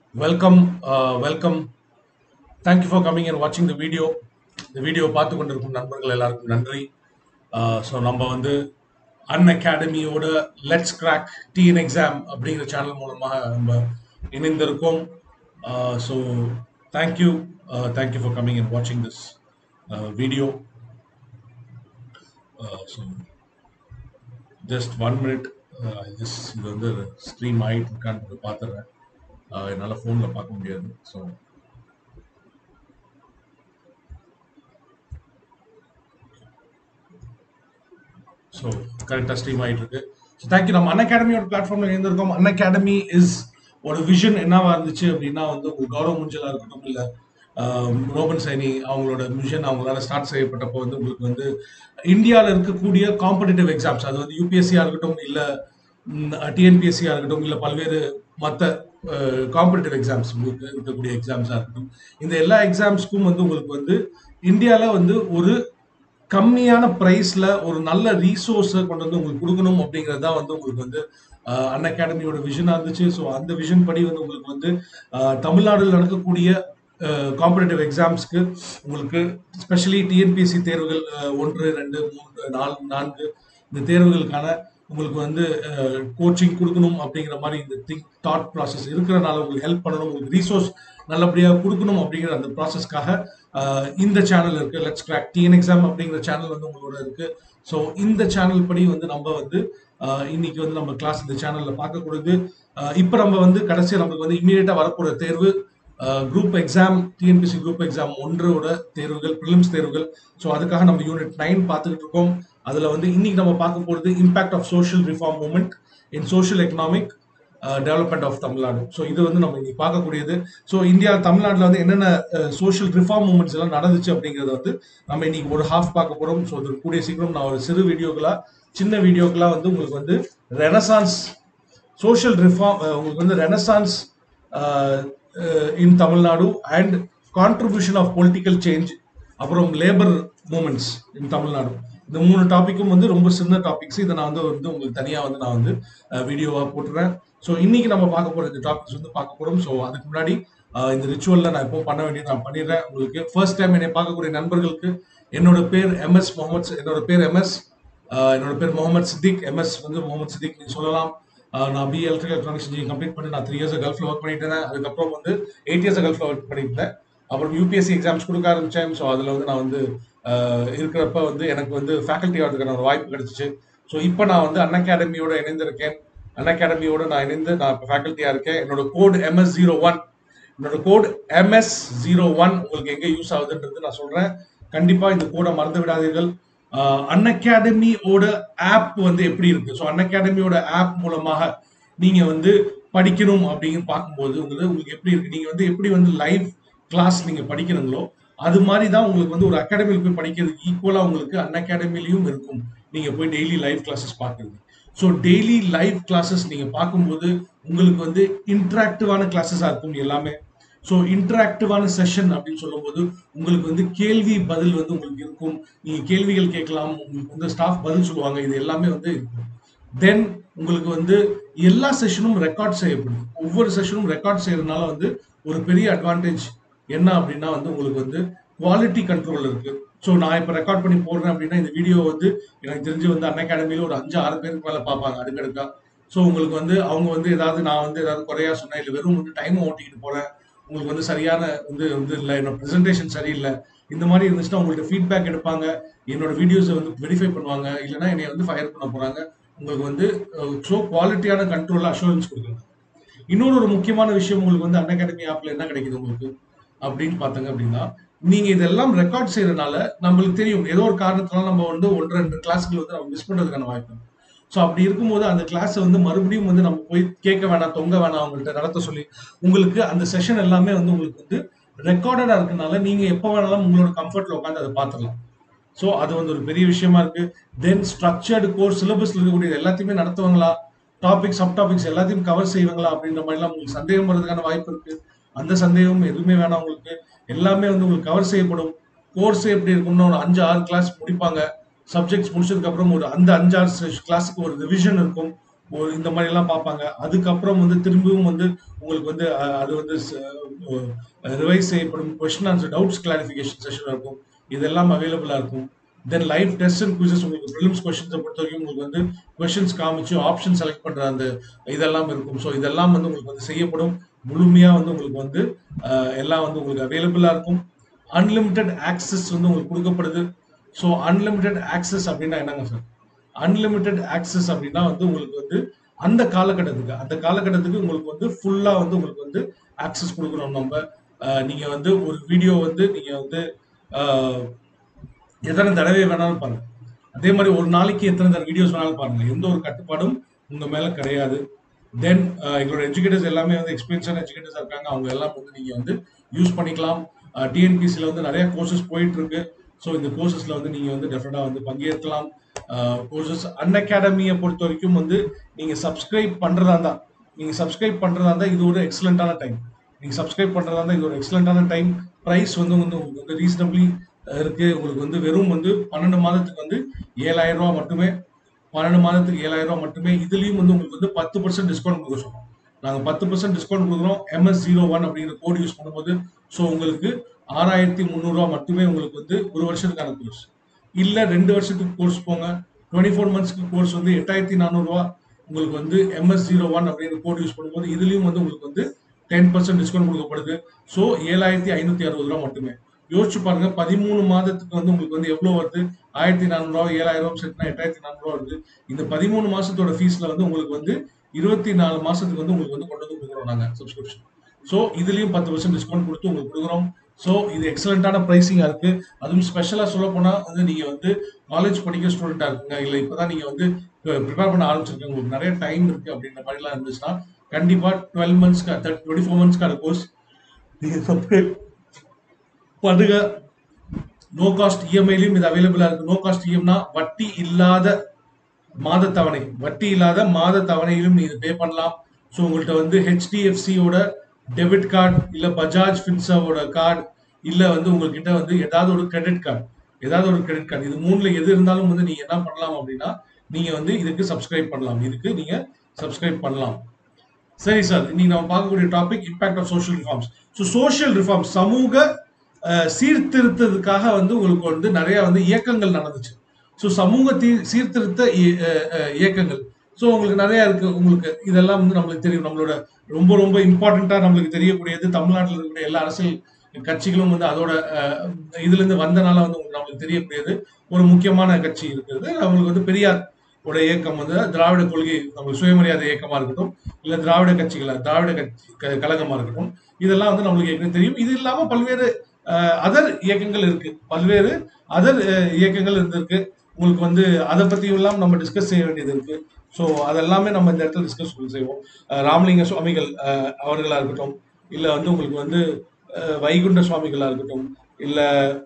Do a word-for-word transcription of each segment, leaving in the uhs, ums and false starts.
Welcome, uh, welcome. Thank you for coming and watching the video. The video பார்த்து கொண்டிருக்கும் நண்பர்கள் எல்லாருக்கும் நன்றி. ஸோ நம்ம வந்து அன் அகாடமியோட லெட்ஸ் கிராக் டிஎன் எக்ஸாம் அப்படிங்கிற சேனல் மூலமாக நம்ம இணைந்திருக்கோம். So thank you thank you for coming and வாட்சிங் this video. So just one minute just இது வந்து ஸ்ட்ரீம் ஆகிட்டு இருக்கான்னு பார்த்துறேன். என்னால் ஃபோனில் பார்க்க முடியாது. ஸோ ஸோ கரெக்டாக ஸ்ட்ரீம் ஆகிட்டு இருக்கு. So thank you. நம்ம அன் அகாடமியோட பிளாட்ஃபார்மில் இருந்திருக்கோம். அன் அகாடமி இஸ் ஒரு விஷன் என்னவா இருந்துச்சு அப்படின்னா வந்து உங்களுக்கு கௌரவ முஞ்சலா இருக்கட்டும், இல்லை ரோபன் சைனி அவங்களோட மிஷன் அவங்களால ஸ்டார்ட் செய்யப்பட்டப்போ வந்து உங்களுக்கு வந்து இந்தியாவில் இருக்கக்கூடிய காம்படிட்டிவ் எக்ஸாம்ஸ், அது வந்து யூபிஎஸ்சியாக இருக்கட்டும், இல்லை டிஎன்பிஎஸ்சியாக இருக்கட்டும், இல்லை பல்வேறு மற்ற காம்படிட்டிவ் எக்ஸாம்ஸ் உங்களுக்கு இருக்கக்கூடிய எக்ஸாம்ஸாக இருக்கட்டும், இந்த எல்லா எக்ஸாம்ஸ்க்கும் வந்து உங்களுக்கு வந்து இந்தியாவில் வந்து ஒரு கம்மியான ப்ரைஸ்ல ஒரு நல்ல ரீசோர்ஸை கொண்டு வந்து உங்களுக்கு கொடுக்கணும் அப்படிங்கிறது தான் வந்து உங்களுக்கு வந்து அன் அகாடமியோட விஷனாக இருந்துச்சு. ஸோ அந்த விஷன் படி வந்து உங்களுக்கு வந்து தமிழ்நாட்டில் நடக்கக்கூடிய காம்படிட்டிவ் எக்ஸாம்ஸ்க்கு உங்களுக்கு ஸ்பெஷலி டிஎன்பிஎஸ்சி தேர்வுகள் ஒன்று ரெண்டு மூன்று நாலு நான்கு இந்த தேர்வுகளுக்கான உங்களுக்கு வந்து கோச்சிங் கொடுக்கணும் அப்படிங்கிற மாதிரி இந்த திங்க் தாட் ப்ராசஸ் இருக்கிறனால உங்களுக்கு ஹெல்ப் பண்ணணும், உங்களுக்கு ரீசோர்ஸ் நல்லபடியாக கொடுக்கணும் அப்படிங்கிற அந்த ப்ராசஸ்க்காக இந்த சேனல் இருக்கு. லெட்ஸ் கிராக் டிஎன் எக்ஸாம் அப்படிங்கிற சேனல் வந்து உங்களோட இருக்கு. ஸோ இந்த சேனல் படி வந்து நம்ம வந்து இன்னைக்கு வந்து நம்ம கிளாஸ் இந்த சேனல்ல பார்க்கக்கூடாது. இப்போ நம்ம வந்து கடைசியாக நமக்கு வந்து இமீடியட்டா வரப்போற தேர்வு group exam, TNPSC group exam ஒன்றோட தேர்வுகள், ப்ரிலிம்ஸ் தேர்வுகள். ஸோ அதுக்காக நம்ம யூனிட் நைன் பார்த்துக்கிட்டு இருக்கோம். அதில் வந்து இன்னைக்கு நம்ம பார்க்க போகிறது impact of social reform movement in social economic development of Tamil Nadu. So இது வந்து நம்ம இன்னைக்கு பார்க்கக்கூடியது. ஸோ இந்தியா தமிழ்நாட்டில் வந்து என்னென்ன சோஷியல் ரிஃபார்ம் மூவ்மெண்ட்ஸ் எல்லாம் நடந்துச்சு அப்படிங்கிறத வந்து நம்ம இன்னைக்கு ஒரு ஹாஃப் பார்க்க போகிறோம். ஸோ அது கூடிய சீக்கிரம் நான் ஒரு சிறு வீடியோக்களாக சின்ன வீடியோக்கெல்லாம் வந்து உங்களுக்கு வந்து ரெனசான்ஸ் சோஷியல் ரிஃபார்ம், உங்களுக்கு வந்து renaissance in Tamil Nadu and contribution of political change, அப்புறம் லேபர் மூமெண்ட்ஸ் இன் தமிழ்நாடு, இந்த மூணு டாப்பிக்கும் வந்து ரொம்ப சின்ன டாபிக்ஸ். இதை நான் வந்து வந்து உங்களுக்கு தனியாக வந்து நான் வந்து வீடியோவாக போட்டுறேன். ஸோ இன்னைக்கு நம்ம பார்க்க போகிற இந்த டாபிக்ஸ் வந்து பார்க்க போகிறோம். ஸோ அதுக்கு முன்னாடி இந்த ரிச்சுவலில் நான் எப்போ பண்ண வேண்டியது நான் பண்ணிடுறேன். உங்களுக்கு ஃபர்ஸ்ட் டைம் என்னை பார்க்கக்கூடிய நண்பர்களுக்கு என்னோட பேர் எம்எஸ் முகமது, என்னோட பேர் எம்எஸ், என்னோட பேர் முகமது சித்திக். எம்எஸ் வந்து முகமது சித்திக் நீங்கள் சொல்லலாம். நான் B electrical electronics engineering complete பண்ணி நான் த்ரீ இயர்ஸ் கல்ஃபில் ஒர்க் பண்ணிட்டு இருந்தேன். அதுக்கப்புறம் வந்து எயிட் இயர்ஸ் கல்ஃபில் ஒர்க் பண்ணிட்டு இருந்தேன். அப்புறம் யூபிஎஸ்சி எக்ஸாம்ஸ் கொடுக்க ஆரம்பித்தேன். ஸோ அதில் வந்து நான் வந்து இருக்கிறப்ப வந்து எனக்கு வந்து ஃபேக்கல்ட்டி ஆகிறதுக்கான ஒரு வாய்ப்பு கிடைச்சிச்சு. ஸோ இப்போ நான் வந்து அன் அகாடமியோட இணைந்திருக்கேன். அன் அகாடமியோட நான் இணைந்து நான் இப்போ ஃபேக்கல்ட்டியாக இருக்கேன். என்னோட கோட் எம்எஸ் ஜீரோ ஒன் என்னோட கோட் எம்எஸ் ஜீரோ ஒன் உங்களுக்கு எங்கே யூஸ் ஆகுதுன்றது நான் சொல்கிறேன். கண்டிப்பாக இந்த கோடை மறந்து விடாதீர்கள். அன் அகாடமியோட ஆப் வந்து எப்படி இருக்கு? ஸோ அன் அகாடமியோட ஆப் மூலமாக நீங்க வந்து படிக்கணும் அப்படின்னு பார்க்கும்போது உங்களுக்கு உங்களுக்கு எப்படி இருக்கு? நீங்க வந்து எப்படி வந்து லைவ் கிளாஸ் நீங்க படிக்கிறீங்களோ அது மாதிரி தான் உங்களுக்கு வந்து ஒரு அகாடமியில் போய் படிக்கிறதுக்கு ஈக்குவலா உங்களுக்கு அன் அகாடமிலையும் இருக்கும். நீங்க போய் டெய்லி லைவ் கிளாஸஸ் பார்க்குறது. ஸோ டெய்லி லைவ் கிளாஸஸ் நீங்க பார்க்கும்போது உங்களுக்கு வந்து இன்டராக்டிவான கிளாஸஸா இருக்கும் எல்லாமே. ஸோ இன்டராக்டிவான செஷன் அப்படின்னு சொல்லும்போது உங்களுக்கு வந்து கேள்வி பதில் வந்து உங்களுக்கு இருக்கும். நீங்க கேள்விகள் கேட்கலாம், உங்களுக்கு வந்து ஸ்டாஃப் பதில் சொல்லுவாங்க. இது எல்லாமே வந்து இருக்கும். தென் உங்களுக்கு வந்து எல்லா செஷனும் ரெக்கார்ட் செய்யப்படுது. ஒவ்வொரு செஷனும் ரெக்கார்ட் செய்யறதுனால வந்து ஒரு பெரிய அட்வான்டேஜ் என்ன அப்படின்னா வந்து உங்களுக்கு வந்து குவாலிட்டி கண்ட்ரோல் இருக்கு. ஸோ நான் இப்போ ரெக்கார்ட் பண்ணி போடுறேன் அப்படின்னா இந்த வீடியோ வந்து எனக்கு தெரிஞ்சு வந்து அன் அகாடமியில ஒரு அஞ்சு ஆறு பேருக்கு மேலே பார்ப்பாங்க அடுக்கடுக்கா. ஸோ உங்களுக்கு வந்து அவங்க வந்து ஏதாவது நான் வந்து ஏதாவது குறையா சொன்னேன், இல்லை வெறும் வந்து டைமை ஓட்டிக்கிட்டு போறேன், உங்களுக்கு வந்து சரியான வந்து வந்து இல்லை, என்னோட ப்ரெசன்டேஷன் சரியில்லை, இந்த மாதிரி இருந்துச்சுன்னா உங்கள்ட்ட ஃபீட்பேக் எடுப்பாங்க, என்னோட வீடியோஸை வந்து வெரிஃபை பண்ணுவாங்க, இல்லைன்னா என்னை வந்து ஃபயர் பண்ண போறாங்க. உங்களுக்கு வந்து ஸோ குவாலிட்டியான கண்ட்ரோல் அஷூரன்ஸ் கொடுக்குறாங்க. இன்னொரு ஒரு முக்கியமான விஷயம் உங்களுக்கு வந்து அன் அகாடமி ஆப்ல என்ன கிடைக்குது உங்களுக்கு அப்படின்னு பார்த்தாங்க அப்படின்னா, நீங்க இதெல்லாம் ரெக்கார்ட் செய்யறதுனால நம்மளுக்கு தெரியும் ஏதோ ஒரு காரணத்தினால நம்ம வந்து ஒன்று ரெண்டு கிளாஸ்கள் வந்து நம்ம மிஸ் பண்றதுக்கான வாய்ப்பு. ஸோ அப்படி இருக்கும்போது அந்த கிளாஸ் வந்து மறுபடியும் வந்து நம்ம போய் கேட்க வேணாம், தொங்க வேணாம், அவங்கள்ட்ட நடத்த சொல்லி உங்களுக்கு அந்த செஷன் எல்லாமே வந்து உங்களுக்கு வந்து ரெக்கார்டடா இருக்கனால நீங்க எப்போ வேணாலும் உங்களோட கம்ஃபர்ட்ல உட்காந்து அதை பார்த்துடலாம். ஸோ அது வந்து ஒரு பெரிய விஷயமா இருக்கு. தென் ஸ்ட்ரக்சர்டு கோர்ஸ் சிலபஸ்ல இருக்கக்கூடிய எல்லாத்தையுமே நடத்துவாங்களா, டாபிக் சப் டாபிக்ஸ் எல்லாத்தையும் கவர் செய்வாங்களா அப்படின்ற மாதிரிலாம் உங்களுக்கு சந்தேகம் வர்றதுக்கான வாய்ப்பு இருக்கு. அந்த சந்தேகம் எதுவுமே வேணாம். உங்களுக்கு எல்லாமே வந்து உங்களுக்கு கவர் செய்யப்படும். கோர்ஸ் எப்படி இருக்கும்னா ஒரு அஞ்சு ஆறு கிளாஸ் முடிப்பாங்க. சப்ஜெக்ட்ஸ் முடிச்சதுக்கு அப்புறம் ஒரு அந்த அஞ்சு ஆறு கிளாஸுக்கு ஒரு ரிவிஷன் இருக்கும். ஒரு இந்த மாதிரி எல்லாம் பார்ப்பாங்க. அதுக்கப்புறம் வந்து திரும்பியும் வந்து உங்களுக்கு வந்து அஹ், அது வந்து ரிவைஸ் செய்யப்படும் question answer doubts clarification session இருக்கும். இதெல்லாம் அவைலபிளா இருக்கும். Then live test and quizzes உங்களுக்கு ப்ரிலிம்ஸ் கொஸ்டின்ஸை பொறுத்த வரைக்கும் உங்களுக்கு வந்து கொஸ்டின்ஸ் காமிச்சு ஆப்ஷன் செலக்ட் பண்ற அந்த இதெல்லாம் இருக்கும். ஸோ இதெல்லாம் வந்து உங்களுக்கு வந்து செய்யப்படும். முழுமையா வந்து உங்களுக்கு வந்து அஹ், எல்லாம் வந்து உங்களுக்கு அவைலபிளா இருக்கும். அன்லிமிட்டெட் ஆக்சஸ் வந்து உங்களுக்கு கொடுக்கப்படுது. ஸோ அன்லிமிட்டெட் ஆக்சஸ் அப்படின்னா என்னங்க சார்? அன்லிமிட்டெட் ஆக்சஸ் அப்படின்னா வந்து உங்களுக்கு வந்து அந்த காலகட்டத்துக்கு அந்த காலகட்டத்துக்கு உங்களுக்கு வந்து ஃபுல்லா வந்து உங்களுக்கு வந்து ஆக்சஸ் கொடுக்குறோம் நம்ம. அஹ், நீங்க வந்து ஒரு வீடியோ வந்து நீங்க வந்து அஹ், எத்தனை தடவை வேணாலும் பாருங்க. அதே மாதிரி ஒரு நாளைக்கு எத்தனை தடவை வீடியோஸ் வேணாலும் பாருங்க. எந்த ஒரு கட்டுப்பாடும் உங்க மேல கிடையாது. தென் எங்களோட எஜுகேட்டர்ஸ் எல்லாமே வந்து எக்ஸ்பீரியன்ஸான எஜுகேட்டர்ஸ் இருக்காங்க. அவங்க எல்லாம் வந்து நீங்க வந்து யூஸ் பண்ணிக்கலாம். டிஎன்பிசியில் வந்து நிறைய கோர்சஸ் போயிட்டு இருக்கு. ஸோ இந்த கோர்சஸ்ல வந்து நீங்க வந்து டெஃபினட்டா வந்து பங்கேற்கலாம். கோர்சஸ் அன் அகாடமியை பொறுத்த வரைக்கும் வந்து நீங்க சப்ஸ்கிரைப் பண்றதா இருந்தா நீங்க சப்ஸ்கிரைப் பண்றதா இருந்தா இது ஒரு எக்ஸலண்டான டைம். நீங்க சப்ஸ்கிரைப் பண்றதா இருந்தா இது ஒரு எக்ஸலண்டான டைம். பிரைஸ் வந்து வந்து உங்களுக்கு வந்து ரீசனபிளி இருக்கு. உங்களுக்கு வந்து வெறும் வந்து பன்னெண்டு மாதத்துக்கு வந்து ஏழாயிரம் ரூபாய் மட்டுமே. பன்னெண்டு மாதத்துக்கு ஏழாயிரம் ரூபாய் மட்டுமே. இதுலயும் வந்து உங்களுக்கு வந்து பத்து பர்சன்ட் டிஸ்கவுண்ட் கொடுக்க சொல்றோம். நாங்க பத்து பர்சன்ட் டிஸ்கவுண்ட் கொடுக்குறோம் எம்எஸ் ஜீரோ ஒன் அப்படிங்கிற கோட் யூஸ் பண்ணும்போது. ஸோ உங்களுக்கு ஆறாயிரத்தி முந்நூறு ரூபாய் மட்டுமே உங்களுக்கு வந்து ஒரு வருஷத்துக்கான கோர்ஸ். இல்ல ரெண்டு வருஷத்துக்கு கோர்ஸ் போங்க. டுவெண்ட்டி ஃபோர் மந்த்ஸ்க்கு கோர்ஸ் வந்து எட்டாயிரத்தி நானூறு ரூபாய் உங்களுக்கு வந்து எம்எஸ் ஜீரோ ஒன் அப்படிங்கிற கோட் யூஸ் பண்ணும்போது இதுலயும் வந்து உங்களுக்கு வந்து டென் பர்சன்ட் டிஸ்கவுண்ட் கொடுக்கப்படுது. ஸோ ஏழாயிரத்தி ஐநூத்தி அறுபது ரூபாய் மட்டுமே. யோசிச்சு பாருங்க, பதிமூணு மாதத்துக்கு வந்து உங்களுக்கு வந்து எவ்வளவு வருது? ஆயிரத்தி நானூறு ரூபாய் ஏழாயிரம் ரூபாய் சேர்த்துனா எட்டாயிரத்தி நானூறு ரூபாய் வருது. இந்த பதிமூணு மாசத்தோட ஃபீஸ்ல வந்து உங்களுக்கு வந்து இருபத்தி நாலு மாசத்துக்கு வந்து உங்களுக்கு வந்து கொண்டு வந்து கொடுக்குறோம் நாங்க சப்ஸ்கிரிப்ஷன். ஸோ இதுலயும் பத்து பர்சன்ட் டிஸ்கவுண்ட் கொடுத்து உங்களுக்கு கொடுக்குறோம். ஸோ இது எக்ஸலண்டான பிரைசிங்கா இருக்கு. அதுவும் ஸ்பெஷலா சொல்ல போனா வந்து நீங்க வந்து காலேஜ் படிக்கிற ஸ்டூடெண்டா இருக்குங்க, இல்ல இப்பதான் நீங்க வந்து ப்ரிப்பேர் பண்ண ஆரம்பிச்சிருக்கீங்க, உங்களுக்கு நிறைய டைம் இருக்கு அப்படின்ற மாதிரி எல்லாம் இருந்துச்சுன்னா கண்டிப்பா டுவெல் மந்த்ஸ்க்கு டுவெண்ட்டி ஃபோர் மந்த்ஸ்க்கான கோர்ஸ் நீங்க சப்ஸ்கிரைப் பண்ணுங்க. நோ காஸ்ட் இஎம்ஐலையும் இது அவைலபிளா இருக்கு. நோ காஸ்ட் இஎம்னா வட்டி இல்லாத மாத தவணை, வட்டி இல்லாத மாத தவணையிலும் நீங்க பே பண்ணலாம். ஸோ உங்கள்கிட்ட வந்து ஹெச்டிஎஃப்சியோட டெபிட் கார்டு, இல்ல பஜாஜ் ஃபின்சர்வோட கார்டு, இல்ல வந்து உங்ககிட்ட வந்து ஏதாவது ஒரு கிரெடிட் கார்டு, ஏதாவது ஒரு கிரெடிட் கார்டு, இது மூணுல எது இருந்தாலும் வந்து நீங்க என்ன பண்ணலாம் அப்படின்னா நீங்க வந்து இதுக்கு சப்ஸ்கிரைப் பண்ணலாம். இதுக்கு நீங்க சப்ஸ்கிரைப் பண்ணலாம். சரி சார், இன்னைக்கு நம்ம பார்க்கக்கூடிய topic impact of social reforms. So social reforms, சமூக அஹ், சீர்திருத்தத்துக்காக வந்து உங்களுக்கு வந்து நிறைய வந்து இயக்கங்கள் நடந்துச்சு. ஸோ சமூக தீ சீர்திருத்த இய- அஹ், அஹ், இயக்கங்கள். ஸோ உங்களுக்கு நிறைய இருக்கு. உங்களுக்கு இதெல்லாம் வந்து நம்மளுக்கு தெரியும். நம்மளோட ரொம்ப ரொம்ப இம்பார்ட்டண்டா நம்மளுக்கு தெரியக்கூடியது தமிழ்நாட்டில் இருக்கக்கூடிய எல்லா அரசியல் கட்சிகளும் வந்து அதோட அஹ், இதுல இருந்து வந்தனால வந்து உங்களுக்கு நம்மளுக்கு தெரியக்கூடியது ஒரு முக்கியமான கட்சி இருக்கிறது. நம்மளுக்கு வந்து பெரியார் உடைய இயக்கம் வந்து திராவிட கொள்கை, நம்ம சுயமரியாதை இயக்கமா இருக்கட்டும், இல்ல திராவிட கட்சிகளா திராவிட கட்சி க- கழகமா இருக்கட்டும், இதெல்லாம் வந்து நம்மளுக்கு ஏற்கனவே தெரியும். இது இல்லாம பல்வேறு அதர் இயக்கங்கள் இருக்கு. பல்வேறு அதர் இயக்கங்கள் இருந்திருக்கு. உங்களுக்கு வந்து அதை பத்தியும் எல்லாம் நம்ம டிஸ்கஸ் செய்ய வேண்டியது இருக்கு. ஸோ அதெல்லாமே நம்ம இந்த இடத்துல டிஸ்கஸ் செய்வோம். அஹ் ராமலிங்க சுவாமிகள் அஹ், அவர்களா இருக்கட்டும், இல்ல வந்து உங்களுக்கு வந்து அஹ், வைகுண்ட சுவாமிகளா இருக்கட்டும், இல்ல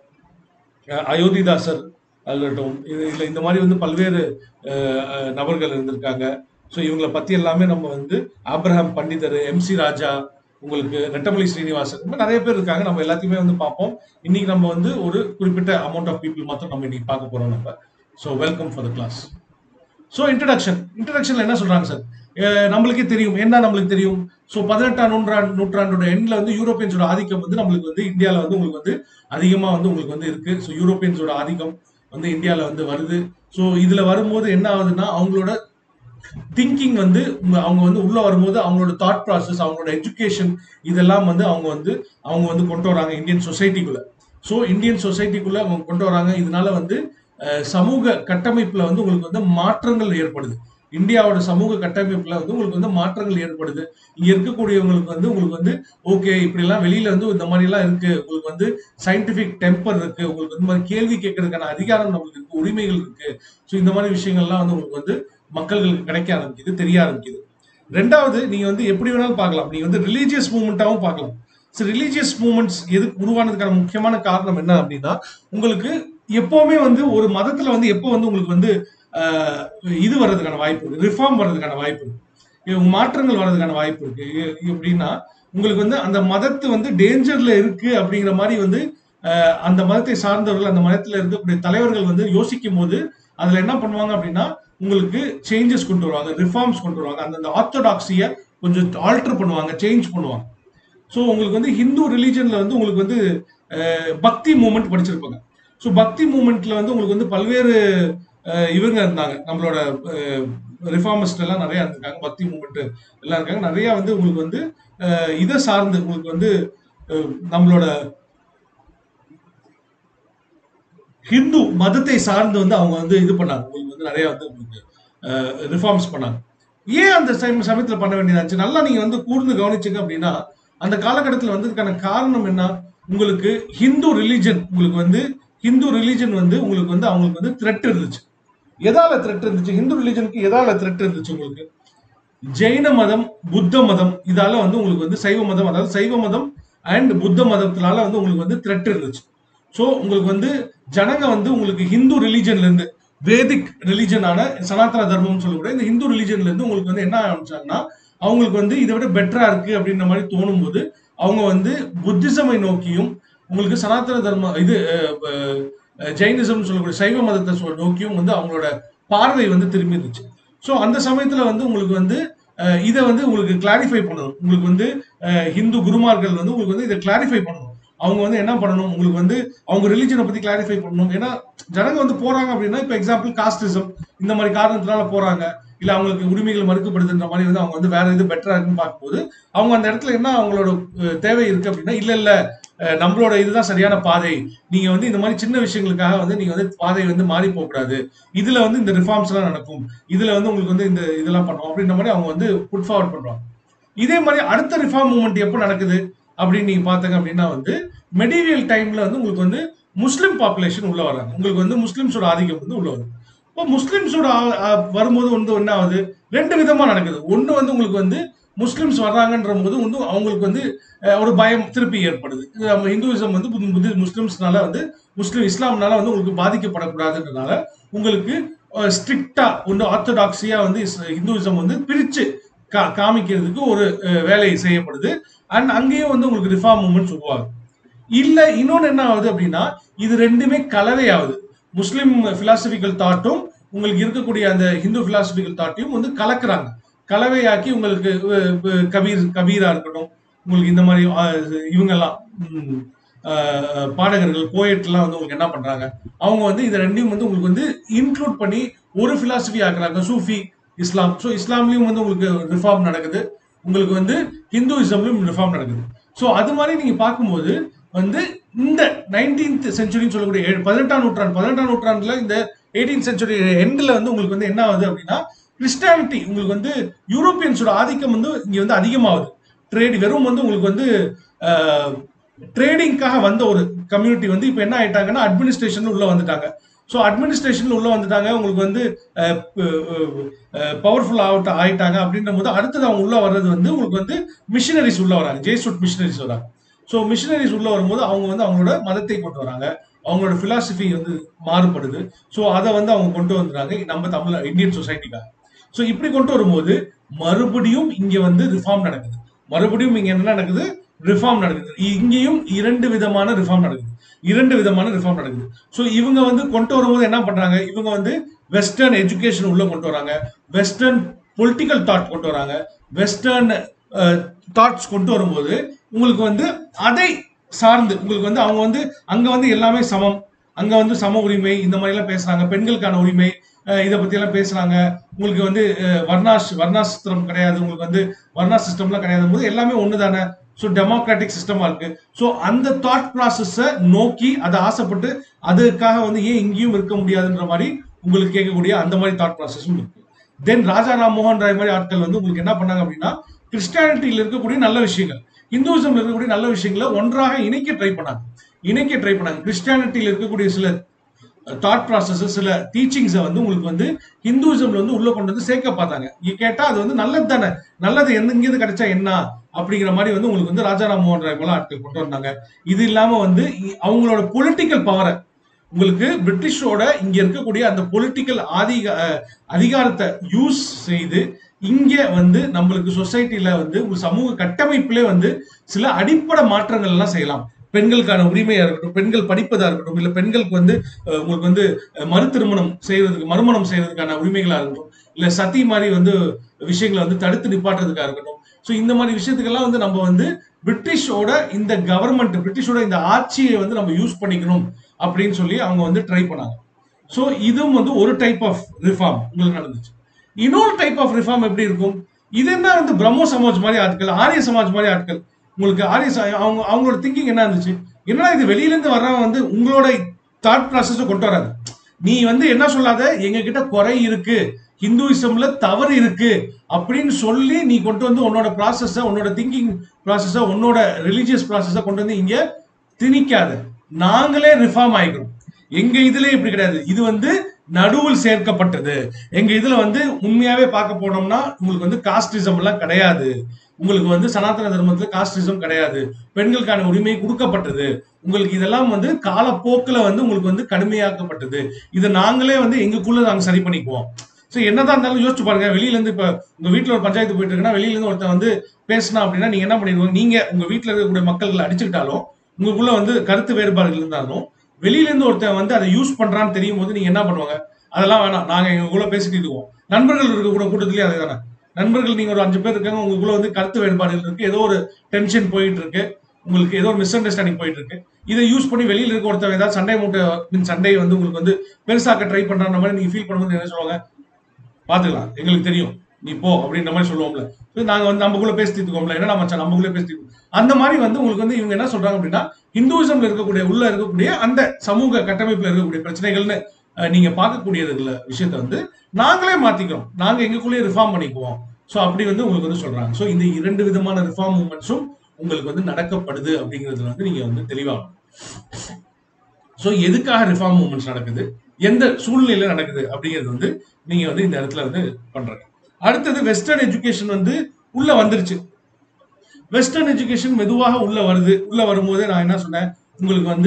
அஹ் அயோத்திதாசர் இருக்கட்டும், இது இல்லை இந்த மாதிரி வந்து பல்வேறு அஹ், அஹ், நபர்கள் இருந்திருக்காங்க. ஸோ இவங்களை பத்தி எல்லாமே நம்ம வந்து ஆப்ரஹாம் பண்டிதர், எம்சி ராஜா, உங்களுக்கு ரெட்டமலை ஸ்ரீனிவாசன், இந்த மாதிரி நிறைய பேர் இருக்காங்க. நம்ம எல்லாத்தையுமே வந்து பார்ப்போம். இன்னைக்கு நம்ம வந்து ஒரு குறிப்பிட்ட அமௌண்ட் ஆஃப் பீப்புள் மாத்திரம் நம்ம இன்னைக்கு பார்க்க போறோம் நம்ம. So welcome for the class. So introduction இன்ட்ரடக்ஷன்ல என்ன சொல்றாங்க சார்? அஹ் நம்மளுக்கே தெரியும், என்ன நம்மளுக்கு தெரியும். ஸோ பதினெட்டாம் நூற்றாண்டு நூற்றாண்டோட எண்ட்ல வந்து யூரோப்பியன்ஸோட ஆதிக்கம் வந்து நம்மளுக்கு வந்து இந்தியாவில் வந்து உங்களுக்கு வந்து அதிகமா வந்து உங்களுக்கு வந்து இருக்கு. ஸோ யூரோப்பியன்ஸோட ஆதிக்கம் வந்து இந்தியாவில் வந்து வருது. ஸோ இதுல வரும்போது என்ன ஆகுதுன்னா அவங்களோட திங்கிங் வந்து உங்க- அவங்க வந்து உள்ள வரும்போது அவங்களோட தாட் ப்ராசஸ், அவங்களோட எஜுகேஷன், இதெல்லாம் வந்து அவங்க வந்து அவங்க வந்து கொண்டு வராங்க இந்தியன் சொசைட்டிக்குள்ள. ஸோ இந்தியன் சொசைட்டிக்குள்ள அவங்க கொண்டு வராங்க. இதனால வந்து அஹ், சமூக கட்டமைப்புல வந்து உங்களுக்கு வந்து மாற்றங்கள் ஏற்படுது. இந்தியாவோட சமூக கட்டமைப்புல வந்து உங்களுக்கு வந்து மாற்றங்கள் ஏற்படுது. இங்க இருக்கக்கூடியவங்களுக்கு வந்து உங்களுக்கு வந்து ஓகே, இப்படி எல்லாம் வெளியில வந்து இந்த மாதிரி எல்லாம் இருக்கு. உங்களுக்கு வந்து சயின்டிபிக் டெம்பர் இருக்கு. உங்களுக்கு வந்து இந்த மாதிரி கேள்வி கேட்கறதுக்கான அதிகாரம் நம்மளுக்கு இருக்கு, உரிமைகள் இருக்கு. ஸோ இந்த மாதிரி விஷயங்கள்லாம் வந்து உங்களுக்கு வந்து மக்களுக்கு கிடைக்க ஆரம்பிக்குது, தெரிய ஆரம்பிக்குது. ரெண்டாவது, நீங்க வந்து எப்படி வேணாலும் பார்க்கலாம். நீங்க வந்து ரிலீஜியஸ் மூவ்மெண்ட்டாவும் பார்க்கலாம். ஸோ ரிலீஜியஸ் மூவ்மெண்ட்ஸ் எதுக்கு உருவானதுக்கான முக்கியமான காரணம் என்ன அப்படின்னா, உங்களுக்கு எப்பவுமே வந்து ஒரு மதத்துல வந்து எப்போ வந்து உங்களுக்கு வந்து ஆஹ், இது வர்றதுக்கான வாய்ப்பு இருக்கு, ரிஃபார்ம் வர்றதுக்கான வாய்ப்பு இருக்கு, இவங்க மாற்றங்கள் வர்றதுக்கான வாய்ப்பு இருக்கு. எ- எப்படின்னா உங்களுக்கு வந்து அந்த மதத்து வந்து டேஞ்சர்ல இருக்கு அப்படிங்கிற மாதிரி வந்து ஆஹ், அந்த மதத்தை சார்ந்தவர்கள், அந்த மதத்துல இருக்கக்கூடிய தலைவர்கள் வந்து யோசிக்கும் போது அதுல என்ன பண்ணுவாங்க அப்படின்னா உங்களுக்கு சேஞ்சஸ் கொண்டு வருவாங்க, ரிஃபார்ம்ஸ் கொண்டு வருவாங்க, அந்தந்த ஆர்த்தோடாக்சியை கொஞ்சம் ஆல்டர் பண்ணுவாங்க, சேஞ்ச் பண்ணுவாங்க. ஸோ உங்களுக்கு வந்து ஹிந்து ரிலீஜன்ல வந்து உங்களுக்கு வந்து பக்தி மூமெண்ட் படிச்சிருப்பாங்க. ஸோ பக்தி மூமெண்ட்ல வந்து உங்களுக்கு வந்து பல்வேறு இவங்க இருந்தாங்க, நம்மளோட ரிஃபார்மிஸ்ட் எல்லாம் நிறைய இருந்திருக்காங்க, பக்தி மூமெண்ட் எல்லாம் இருக்காங்க நிறைய வந்து உங்களுக்கு வந்து இதை சார்ந்து உங்களுக்கு வந்து நம்மளோட ஹிந்து மதத்தை சார்ந்து வந்து அவங்க வந்து இது பண்ணாங்க, உங்களுக்கு வந்து நிறைய வந்து உங்களுக்கு ரிஃபார்ம்ஸ் பண்ணாங்க. ஏன் அந்த சமயத்தில் பண்ண வேண்டியதாச்சு நல்லா நீங்க வந்து கூர்ந்து கவனிச்சுங்க அப்படின்னா, அந்த காலகட்டத்தில் வந்ததுக்கான காரணம் என்ன, உங்களுக்கு ஹிந்து ரிலீஜன் உங்களுக்கு வந்து ஹிந்து ரிலீஜன் வந்து உங்களுக்கு வந்து அவங்களுக்கு வந்து த்ரெட் இருந்துச்சு. எதால த்ரெட் இருந்துச்சு ஹிந்து ரிலீஜனுக்கு, எதால த்ரெட் இருந்துச்சு உங்களுக்கு, ஜெயின மதம், புத்த மதம், இதால வந்து உங்களுக்கு வந்து சைவ மதம், அதாவது சைவ மதம் அண்ட் புத்த மதத்தினால வந்து உங்களுக்கு வந்து த்ரெட் இருந்துச்சு. ஸோ உங்களுக்கு வந்து ஜனங்க வந்து உங்களுக்கு ஹிந்து ரிலீஜன்ல இருந்து வேதிக் ரிலீஜனான சனாதன தர்மம்னு சொல்லக்கூடிய இந்த ஹிந்து ரிலீஜன்ல இருந்து உங்களுக்கு வந்து என்ன ஆரம்பிச்சாங்கன்னா, அவங்களுக்கு வந்து இதை விட பெட்டரா இருக்கு அப்படின்ற மாதிரி தோணும் போது அவங்க வந்து புத்திசமை நோக்கியும் உங்களுக்கு சனாதன தர்மம் இது ஜெயினிசம் சொல்லக்கூடிய சைவ மதத்தை நோக்கியும் வந்து அவங்களோட பார்வை வந்து திரும்பி இருந்துச்சு. ஸோ அந்த சமயத்துல வந்து உங்களுக்கு வந்து இதை வந்து உங்களுக்கு கிளாரிஃபை பண்ணணும், உங்களுக்கு வந்து ஹிந்து குருமார்கள் வந்து உங்களுக்கு வந்து இதை கிளாரிஃபை பண்ணணும். அவங்க வந்து என்ன பண்ணணும், உங்களுக்கு வந்து அவங்க ரிலீஜனை பத்தி கிளாரிஃபை பண்ணணும். ஏன்னா ஜனங்க வந்து போறாங்க அப்படின்னா, இப்போ எக்ஸாம்பிள் காஸ்டிசம் இந்த மாதிரி காரணத்தினால போறாங்க, இல்ல அவங்களுக்கு உரிமைகள் மறுக்கப்படுதுன்ற மாதிரி வந்து அவங்க வந்து வேற இது பெட்டரா இருக்குன்னு பார்க்கும்போது அவங்க அந்த இடத்துல என்ன அவங்களோட தேவை இருக்கு அப்படின்னா, இல்ல இல்ல நம்மளோட இதுதான் சரியான பாதை, நீங்க வந்து இந்த மாதிரி சின்ன விஷயங்களுக்காக வந்து நீங்க வந்து பாதை வந்து மாறி போக கூடாது, இதுல வந்து இந்த ரிஃபார்ம்ஸ் எல்லாம் நடக்கும், இதுல வந்து உங்களுக்கு வந்து இந்த இதெல்லாம் பண்ணுவோம் அப்படின்ற மாதிரி அவங்க வந்து புட் ஃபார்வர்ட் பண்றாங்க. இதே மாதிரி அடுத்த ரிஃபார்ம் மூவ்மெண்ட் எப்போ நடக்குது அப்படின்னு நீங்க பாத்தீங்க அப்படின்னா வந்து மெடீவியல் டைம்ல வந்து உங்களுக்கு வந்து முஸ்லிம் பாப்புலேஷன் உள்ள வராங்க, உங்களுக்கு வந்து முஸ்லிம்ஸோட ஆதிக்கம் வந்து உள்ள வருது. இப்போ முஸ்லிம்ஸோட வரும்போது வந்து என்ன ஆகுது, ரெண்டு விதமா நடக்குது. ஒண்ணு வந்து உங்களுக்கு வந்து முஸ்லிம்ஸ் வர்றாங்கன்ற போது வந்து அவங்களுக்கு வந்து ஒரு பயம் திருப்பி ஏற்படுது, இந்துவிசம் வந்து முஸ்லிம்ஸ்னால வந்து முஸ்லிம் இஸ்லாம்னால வந்து உங்களுக்கு பாதிக்கப்படக்கூடாதுன்றதுனால உங்களுக்கு ஸ்ட்ரிக்டா ஒன்று ஆர்த்தடாக்சியா வந்து இந்துவிசம் வந்து பிரிச்சு கா காமிக்கிறதுக்கு ஒரு வேலை செய்யப்படுது. அண்ட் அங்கேயும் வந்து உங்களுக்கு ரிஃபார்ம் மூவ்மெண்ட்ஸ் உருவாகுது. இல்ல இன்னொன்னு என்ன ஆகுது அப்படின்னா, இது ரெண்டுமே கலவை ஆகுது, முஸ்லிம் பிலாசபிக்கல் தாட்டும் உங்களுக்கு இருக்கக்கூடிய அந்த ஹிந்து பிலாசபிக்கல் தாட்டையும் வந்து கலக்குறாங்க, கலவையாக்கி உங்களுக்கு கபீர் கபீரா இருக்கட்டும், உங்களுக்கு இந்த மாதிரி இவங்கெல்லாம் பாடகர்கள் போயட்லாம் வந்து உங்களுக்கு என்ன பண்றாங்க, அவங்க வந்து இதை ரெண்டையும் வந்து உங்களுக்கு வந்து இன்க்ளூட் பண்ணி ஒரு பிலாசபி ஆக்குறாங்க, சூஃபி இஸ்லாம். ஸோ இஸ்லாம்லயும் வந்து உங்களுக்கு ரிஃபார்ம் நடக்குது, உங்களுக்கு வந்து ஹிந்துவிசம்லயும் ரிஃபார்ம் நடக்குது. ஸோ அது மாதிரி நீங்க பார்க்கும்போது வந்து இந்த நைன்டீன்த் செஞ்சுரின்னு சொல்லக்கூடிய பதினெட்டாம் நூற்றாண்டு பதினெட்டாம் நூற்றாண்டுல இந்த எயிட்டீன் செஞ்சுரி எண்ட்ல வந்து உங்களுக்கு வந்து என்ன ஆகுது அப்படின்னா, கிறிஸ்டியானிட்டி உங்களுக்கு வந்து யூரோப்பியன்ஸோட ஆதிக்கம் வந்து இங்க வந்து அதிகமாகுது. ட்ரேட் வெறும் வந்து உங்களுக்கு வந்து ட்ரேடிங்காக வந்த ஒரு கம்யூனிட்டி வந்து இப்போ என்ன ஆயிட்டாங்கன்னா அட்மினிஸ்ட்ரேஷன் உள்ள வந்துட்டாங்க. ஸோ அட்மினிஸ்ட்ரேஷன் உள்ள வந்துட்டாங்க, உங்களுக்கு வந்து பவர்ஃபுல் ஆகிட்ட ஆயிட்டாங்க அப்படின்ற போது அடுத்தது அவங்க உள்ள வர்றது வந்து உங்களுக்கு வந்து மிஷினரிஸ் உள்ள வராங்க, ஜேசுட் மிஷினரிஸ் வராங்க. ஸோ மிஷினரிஸ் உள்ள வரும்போது அவங்க வந்து அவங்களோட மதத்தை கொண்டு வராங்க, அவங்களோட பிலாசபி வந்து மாறுபடுது. ஸோ அதை வந்து அவங்க கொண்டு வந்துறாங்க நம்ம தமிழ் இந்தியன் சொசைட்டிக்காக. ஸோ இப்படி கொண்டு வரும்போது மறுபடியும் இங்க வந்து ரிஃபார்ம் நடக்குது, மறுபடியும் இங்க என்ன நடக்குது, ரிஃபார்ம் நடக்குது. இங்கேயும் இரண்டு விதமான ரிஃபார்ம் நடக்குது, இரண்டு விதமான ரிஃபார்ம் நடக்குது. ஸோ இவங்க வந்து கொண்டு வரும்போது என்ன பண்றாங்க, இவங்க வந்து வெஸ்டர்ன் எஜுகேஷன் உள்ள கொண்டு வராங்க, வெஸ்டர்ன் பொலிட்டிக்கல் தாட் கொண்டு வராங்க, வெஸ்டர்ன் தாட்ஸ் கொண்டு வரும்போது உங்களுக்கு வந்து அதை சார்ந்து உங்களுக்கு வந்து அவங்க வந்து அங்க வந்து எல்லாமே சமம், அங்க வந்து சம உரிமை இந்த மாதிரி எல்லாம் பேசுறாங்க, பெண்களுக்கான உரிமை இதை பத்தி எல்லாம் பேசுறாங்க, உங்களுக்கு வந்து வர்ணாஸ் வர்ணாசிஸ்டம் கிடையாது, உங்களுக்கு வந்து வர்ணா சிஸ்டம்லாம் கிடையாது போது எல்லாமே ஒண்ணு தானே, ஸோ டெமோக்ராட்டிக் சிஸ்டமா இருக்கு. ஸோ அந்த தாட் ப்ராசஸை நோக்கி அதை ஆசைப்பட்டு அதுக்காக வந்து ஏன் இங்கேயும் இருக்க முடியாதுன்ற மாதிரி உங்களுக்கு கேட்கக்கூடிய அந்த மாதிரி தாட் ப்ராசஸும் இருக்கு. தென் ராஜா ராம்மோகன் ராய் மாதிரி ஆட்கள் வந்து உங்களுக்கு என்ன பண்ணாங்க அப்படின்னா, கிறிஸ்டியானிட்டியில் இருக்கக்கூடிய நல்ல விஷயங்கள், ஹிந்துவிசம் இருக்கக்கூடிய நல்ல விஷயங்களை ஒன்றாக இணைக்க ட்ரை பண்ணாங்க இணைக்க ட்ரை பண்ணாங்க கிறிஸ்டியானிட்டியில் இருக்கக்கூடிய சில தாட் ப்ராசஸ், சில டீச்சிங்ஸை வந்து உங்களுக்கு வந்து ஹிந்துவிசம்ல வந்து உள்ள கொண்டு வந்து சேர்க்க பார்த்தாங்க. இங்க கேட்டா அது வந்து நல்லது தானே, நல்லது எந்த இங்கிருந்து கிடைச்சா என்ன அப்படிங்கிற மாதிரி வந்து உங்களுக்கு வந்து ராஜா ராம்மோகன் ராய் போல ஆட்கள் கொண்டு வந்தாங்க. இது இல்லாம வந்து அவங்களோட பொலிட்டிக்கல் பவரை உங்களுக்கு பிரிட்டிஷோட இங்க இருக்கக்கூடிய அந்த பொலிட்டிக்கல் அதிக அதிகாரத்தை யூஸ் செய்து இங்க வந்து நம்மளுக்கு சொசைட்டில வந்து ஒரு சமூக கட்டமைப்பிலே வந்து சில அடிப்படை மாற்றங்கள் எல்லாம் செய்யலாம், பெண்களுக்கான உரிமையா இருக்கட்டும், பெண்கள் படிப்பதா இருக்கட்டும், இல்ல பெண்களுக்கு வந்து அஹ், உங்களுக்கு வந்து அஹ், மறு திருமணம் செய்வதற்கு மறுமணம் செய்வதற்கான உரிமைகளா இருக்கட்டும், இல்ல சதி மாதிரி வந்து விஷயங்களை வந்து தடுத்து நிப்பாட்டுறதுக்காக இருக்கட்டும். ஸோ இந்த மாதிரி விஷயத்துக்கெல்லாம் வந்து நம்ம வந்து பிரிட்டிஷோட இந்த கவர்மெண்ட், பிரிட்டிஷோட இந்த ஆட்சியை வந்து நம்ம யூஸ் பண்ணிக்கணும் அப்படின்னு சொல்லி அவங்க வந்து ட்ரை பண்ணாங்க. ஸோ இதுவும் வந்து ஒரு டைப் ஆஃப் ரிஃபார்ம் உங்களுக்கு நடந்துச்சு. இன்னொரு டைப் ஆஃப் ரிஃபார்ம் எப்படி இருக்கும்? இது என்ன வந்து பிரம்மோ சமாஜ் மாதிரி ஆட்கள், ஆரிய சமாஜ் மாதிரி ஆட்கள், உங்களுக்கு ஆரிய ச- அவங்க அவங்களோட திங்கிங் என்ன இருந்துச்சு? என்னன்னா இது வெளியில இருந்து வர்றவன் வந்து உங்களோட தாட் ப்ராசஸ் கொண்டு வராது. நீ வந்து என்ன சொல்லாத, எங்க கிட்ட குறை இருக்கு, ஹிந்துயிசம்ல தவறு இருக்கு அப்படின்னு சொல்லி நீ கொண்டு வந்து உன்னோட ப்ராசஸ, உன்னோட திங்கிங் ப்ராசஸ, உன்னோட ரிலீஜியஸ் ப்ராசஸ கொண்டு வந்து இங்க திணிக்காத. நாங்களே ரிஃபார்ம் ஆயிக்கிறோம். எங்க இதுல இப்படி கிடையாது. இது வந்து நடுவில் சேர்க்கப்பட்டது. எங்க இதுல வந்து உண்மையாவே பார்க்க போனோம்னா உங்களுக்கு வந்து காஸ்டிசம் எல்லாம் கிடையாது. உங்களுக்கு வந்து சனாதன தர்மத்துல காஸ்டிசம் கிடையாது. பெண்களுக்கான உரிமை கொடுக்கப்பட்டது. உங்களுக்கு இதெல்லாம் வந்து காலப்போக்கில் வந்து உங்களுக்கு வந்து கடுமையாக்கப்பட்டது. இதை நாங்களே வந்து எங்களுக்குள்ள நாங்க சரி பண்ணிக்குவோம். ஸோ என்னதான் இருந்தாலும் யோசிச்சு பாருங்க. வெளியில இருந்து இப்ப உங்க வீட்டுல ஒரு பஞ்சாயத்து போயிட்டு இருக்குன்னா, வெளியில இருந்து ஒருத்தன் வந்து பேசினா அப்படின்னா நீங்க என்ன பண்ணிடுவோம்? நீங்க உங்க வீட்டுல இருக்கக்கூடிய மக்கள்களை அடிச்சுக்கிட்டாலும், உங்களுக்குள்ள வந்து கருத்து வேறுபாடுகள் இருந்தாலும், வெளியில இருந்து ஒருத்தன் வந்து அதை யூஸ் பண்றான்னு தெரியும் போது நீங்க என்ன பண்ணுவாங்க? அதெல்லாம் வேணாம், நாங்க எங்களுக்குள்ள பேசிட்டு இருக்கோம். நண்பர்கள் இருக்க கூட கூட்டத்திலேயே அதே தானே. நண்பர்கள் நீங்க ஒரு அஞ்சு பேர் இருக்காங்க, உங்களுக்குள்ள வந்து கருத்து வேறுபாடுகள் இருக்கு, ஏதோ ஒரு டென்ஷன் போயிட்டு இருக்கு, உங்களுக்கு ஏதோ ஒரு மிஸ் அண்டர்ஸ்டாண்டிங் போயிட்டு இருக்கு. இதை யூஸ் பண்ணி வெளியில இருக்க ஒருத்தவங்க ஏதாவது சண்டை மூட்டை மீன் சண்டையை வந்து உங்களுக்கு வந்து பெருசாக்க ட்ரை பண்ற மாதிரி நீங்க ஃபீல் பண்ணும்போது என்ன சொல்லுவாங்க? பாத்துக்கலாம், எங்களுக்கு தெரியும், நீ போ அப்படின்ற மாதிரி சொல்லுவோம்ல. So, நாங்க வந்து நமக்குள்ள பேசி தீர்த்துக்கோம்ல, என்னடா மச்சான் நமக்குள்ள பேசி தீர்த்து அந்த மாதிரி வந்து உங்களுக்கு வந்து இவங்க என்ன சொல்றாங்க அப்படின்னா, ஹிந்துவிசம்ல இருக்கக்கூடிய உள்ள இருக்கக்கூடிய அந்த சமூக கட்டமைப்புல இருக்கக்கூடிய பிரச்சனைகள்னு அஹ், நீங்க பார்க்கக்கூடியதுல விஷயத்த வந்து நாங்களே மாத்திக்கிறோம், நாங்க எங்களுக்குள்ளேயே ரிஃபார்ம் பண்ணிக்குவோம். ஸோ அப்படி வந்து உங்களுக்கு வந்து சொல்றாங்க. ஸோ இந்த இரண்டு விதமான ரிஃபார்ம் மூவ்மெண்ட்ஸும் உங்களுக்கு வந்து நடக்கப்படுது அப்படிங்கிறதுல வந்து நீங்க வந்து தெளிவாகும். ஸோ எதுக்காக ரிஃபார்ம் மூவ்மெண்ட்ஸ் நடக்குது, எந்த சூழ்நிலையில நடக்குது அப்படிங்கிறது வந்து நீங்க வந்து இந்த இடத்துல வந்து பண்றீங்க. அடுத்தது வெஸ்டர்ன் எஜுகேஷன் வந்து உள்ள வந்துருச்சு. வெஸ்டர்ன் எஜுகேஷன் மெதுவாக உள்ள வருது. உள்ள வரும்போதே நான் என்ன சொன்னேன், உங்களுக்கு வந்து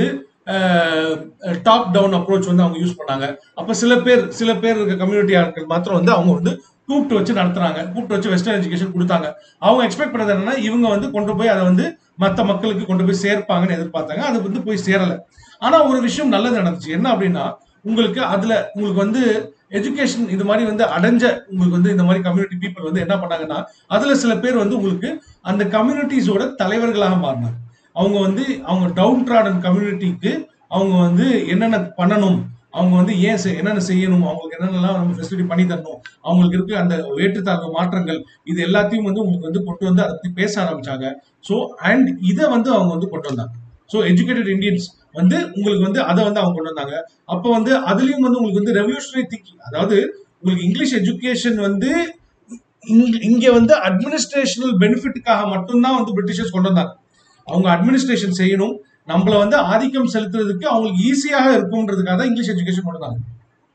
டாப் டவுன் அப்ரோச் வந்து அவங்க யூஸ் பண்ணாங்க. அப்ப சில பேர் சில பேர் இருக்க கம்யூனிட்டி ஆட்கள் மாத்திரம் வந்து அவங்க வந்து கூப்பிட்டு வச்சு நடத்துறாங்க, கூப்பிட்டு வச்சு வெஸ்டர்ன் எஜுகேஷன் கொடுத்தாங்க. அவங்க எக்ஸ்பெக்ட் பண்ணது என்னன்னா, இவங்க வந்து கொண்டு போய் அதை வந்து மற்ற மக்களுக்கு கொண்டு போய் சேர்ப்பாங்கன்னு எதிர்பார்த்தாங்க. அது வந்து போய் சேரல. ஆனா ஒரு விஷயம் நல்லது நடந்துச்சு. என்ன அப்படின்னா, உங்களுக்கு அதுல உங்களுக்கு வந்து எஜுகேஷன் இது மாதிரி வந்து அடைஞ்ச உங்களுக்கு வந்து இந்த மாதிரி கம்யூனிட்டி பீப்புள் வந்து என்ன பண்ணாங்கன்னா, அதுல சில பேர் வந்து உங்களுக்கு அந்த கம்யூனிட்டிஸோட தலைவர்களாக மாறினாங்க. அவங்க வந்து அவங்க டவுன் ட்ராடன் கம்யூனிட்டிக்கு அவங்க வந்து என்னென்ன பண்ணணும், அவங்க வந்து ஏன் செய்- என்னென்ன செய்யணும், அவங்களுக்கு என்னென்னலாம் நம்ம ஃபெசிலிட்டி பண்ணி தரணும், அவங்களுக்கு இருக்க அந்த ஏற்றத்தாழ்வு மாற்றங்கள், இது எல்லாத்தையும் வந்து உங்களுக்கு வந்து கொண்டு வந்து அதை பத்தி பேச ஆரம்பிச்சாங்க. ஸோ அண்ட் இதை வந்து அவங்க வந்து கொண்டு வந்தாங்க. ஸோ எஜுகேட்டட் இந்தியன்ஸ் வந்து உங்களுக்கு வந்து அதை வந்து அவங்க கொண்டு வந்தாங்க. அப்போ வந்து அதுலயும் வந்து உங்களுக்கு வந்து ரெவல்யூஷனரி திங்கிங், அதாவது உங்களுக்கு இங்கிலீஷ் எஜுகேஷன் வந்து இங்க இங்க வந்து அட்மினிஸ்ட்ரேஷனல் பெனிஃபிட்டுக்காக மட்டும்தான் வந்து பிரிட்டிஷர்ஸ் கொண்டு வந்தாங்க. அவங்க அட்மினிஸ்ட்ரேஷன் செய்யணும், நம்மள வந்து ஆதிக்கம் செலுத்துறதுக்கு அவங்களுக்கு ஈஸியாக இருக்கும்ன்றதுக்காக தான் இங்கிலீஷ் எஜுகேஷன் கொண்டு வந்தாங்க.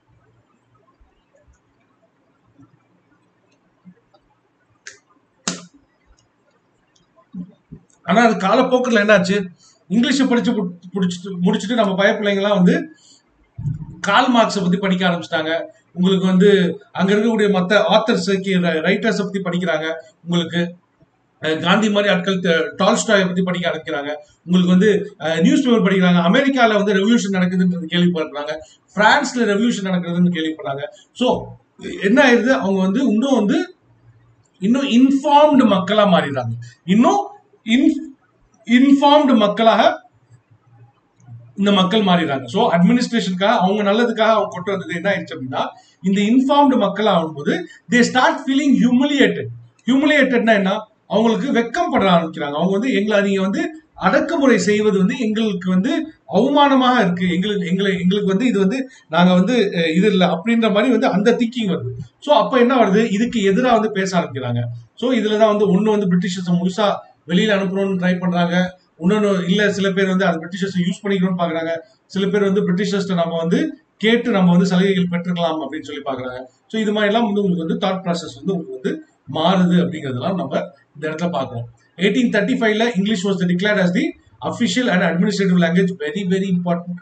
ஆனா அது காலப்போக்கில் என்னாச்சு, இங்கிலீஷை படிச்சு புடி- புடிச்சிட்டு முடிச்சுட்டு நம்ம பய பிள்ளைங்கலாம் வந்து கால் மார்க்ஸை பத்தி படிக்க ஆரம்பிச்சிட்டாங்க. உங்களுக்கு வந்து அங்க இருக்கக்கூடிய மற்ற ஆத்தர்ஸ் ரைட்டர்ஸை பத்தி படிக்கிறாங்க. உங்களுக்கு அஹ், காந்தி மாதிரி ஆட்கள் ட- டால்ஸ்டாயை பத்தி படிக்க ஆரம்பிக்கிறாங்க. உங்களுக்கு வந்து நியூஸ் பேப்பர் படிக்கிறாங்க. அமெரிக்கால வந்து ரெவல்யூஷன் நடக்குதுன்றது கேள்விப்படுறாங்க. பிரான்ஸ்ல ரெவல்யூஷன் நடக்குதுன்னு கேள்விப்படுறாங்க. ஸோ என்ன ஆயிருது, அவங்க வந்து இன்னும் வந்து இன்னும் இன்ஃபார்ம்டு மக்களா மாறிடுறாங்க. இன்னும் இன்ஃபார்ம்டு மக்களாக இந்த மக்கள் மாறிடுறாங்க. ஸோ அட்மினிஸ்ட்ரேஷனுக்காக அவங்க நல்லதுக்காக அவங்க கொண்டு வந்தது என்ன ஆயிடுச்சு அப்படின்னா, இந்த இன்ஃபார்ம்டு மக்கள் ஆகும்போது தே ஸ்டார்ட் ஃபீலிங் ஹியூமிலியேட்டட். ஹியூமிலியேட்டட்னா என்ன, அவங்களுக்கு வெக்கம் பட ஆரம்பிக்கிறாங்க. அவங்க வந்து எங்களை நீங்க வந்து அடக்குமுறை செய்வது வந்து எங்களுக்கு வந்து அவமானமாக இருக்கு, எங்களுக்கு எங்களை எங்களுக்கு வந்து இது வந்து நாங்க வந்து அஹ், இது இல்லை அப்படின்ற மாதிரி வந்து அந்த திங்கிங் வருது. ஸோ அப்ப என்ன வருது, இதுக்கு எதிராக வந்து பேச ஆரம்பிக்கிறாங்க. ஸோ இதுலதான் வந்து ஒண்ணு வந்து பிரிட்டிஷர்ஸ் முழுசா வெளியில அனுப்பணும்னு ட்ரை பண்றாங்க. இன்னொன்னு இல்ல, சில பேர் வந்து அது பிரிட்டிஷர்ஸ் யூஸ் பண்ணிக்கணும்னு பாக்குறாங்க. சில பேர் வந்து பிரிட்டிஷர்ஸ் நம்ம வந்து கேட்டு நம்ம வந்து சலுகைகள் பெற்றுக்கலாம் அப்படின்னு சொல்லி பாக்குறாங்க. ஸோ இது மாதிரி எல்லாம் வந்து உங்களுக்கு வந்து தாட் ப்ராசஸ் வந்து உங்களுக்கு வந்து மாறுது அப்படிங்கிறதெல்லாம் நம்ம இந்த இடத்துல பார்க்கிறோம். எயிட்டீன் தேர்ட்டி ஃபைவ்ல English was declared as the official and administrative language. Very very important.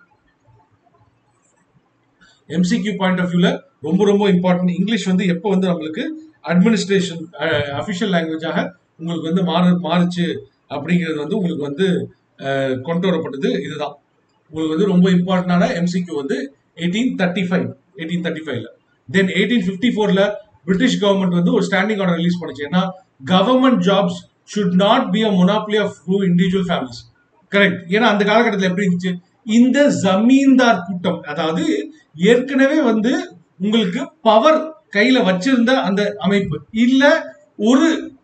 MCQ point of வியூல ரொம்ப ரொம்ப இம்பார்ட்டன்ட். இங்கிலீஷ் வந்து எப்போ வந்து நம்மளுக்கு அட்மினிஸ்ட்ரேஷன் அஃபிஷியல் லாங்குவேஜாக உங்களுக்கு வந்து மாறு மாறுச்சு அப்படிங்கிறது வந்து உங்களுக்கு வந்து கொண்டு வரப்பட்டது இதுதான். உங்களுக்கு வந்து ரொம்ப இம்பார்ட்டன்டான எம்சிக்யூ வந்து eighteen thirty five eighteen thirty ஃபைவ்ல தென் எயிட்டீன் ஃபிஃப்டி ஃபோர்ல பிரிட்டிஷ் கவர்மெண்ட் வந்து ஒரு ஸ்டாண்டிங் ஆர்டர் ரிலீஸ் பண்ணுச்சு. ஏன்னா government jobs should not be a monopoly of two individual families. Correct. ஏன்னா அந்த காலகட்டத்தில் எப்படி இருந்துச்சு, இந்த ஜமீன்தார் கூட்டம், அதாவது ஏற்கனவே வந்து உங்களுக்கு பவர் கையில வச்சிருந்த அந்த அமைப்பு இல்ல ஒரு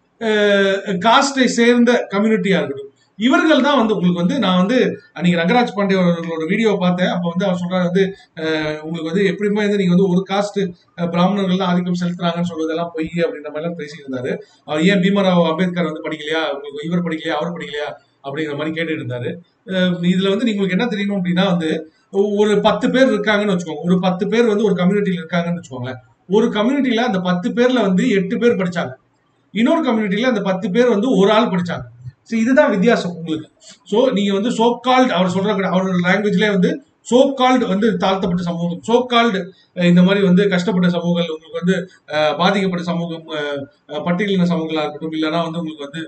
காஸ்டை சேர்ந்த கம்யூனிட்டியா இருக்கட்டும், இவர்கள் தான் வந்து உங்களுக்கு வந்து நான் வந்து அன்னைக்கு ரங்கராஜ் பாண்டே அவர்களோட வீடியோவை பார்த்தேன். அப்போ வந்து அவர் சொல்றாரு வந்து உங்களுக்கு வந்து எப்படியுமே வந்து நீங்க வந்து ஒரு காஸ்ட் பிராமணர்கள் தான் ஆதிக்கம் செலுத்துறாங்கன்னு சொல்றதெல்லாம் பொய் அப்படின்ற மாதிரி எல்லாம் பேசிட்டு இருந்தாரு. அவர் ஏன் பீமராவ் அம்பேத்கர் வந்து படிக்கலையா, உங்களுக்கு இவர் படிக்கலையா அவர் படிக்கலையா அப்படிங்கிற மாதிரி கேட்டுட்டு இருந்தாரு. இதுல வந்து உங்களுக்கு என்ன தெரியணும் அப்படின்னா வந்து ஒரு பத்து பேர் இருக்காங்கன்னு வச்சுக்கோங்க, ஒரு பத்து பேர் வந்து ஒரு கம்யூனிட்டியில இருக்காங்கன்னு வச்சுக்கோங்களேன். ஒரு கம்யூனிட்டியில அந்த பத்து பேர்ல வந்து எட்டு பேர் படிச்சாங்க, இன்னொரு கம்யூனிட்டியில அந்த பத்து பேர் வந்து ஒரு ஆள் படிச்சாங்க. ஸோ இதுதான் வித்தியாசம் உங்களுக்கு. ஸோ நீங்க வந்து சோ கால்டு அவர் சொல்ற அவரோட லாங்குவேஜ்லேயே வந்து சோ கால்டு வந்து தாழ்த்தப்பட்ட சமூகம், சோ கால்டு இந்த மாதிரி வந்து கஷ்டப்பட்ட சமூகங்கள், உங்களுக்கு வந்து பாதிக்கப்பட்ட சமூகம், பட்டியலின சமூகங்களா இருக்கட்டும், இல்லைன்னா வந்து உங்களுக்கு வந்து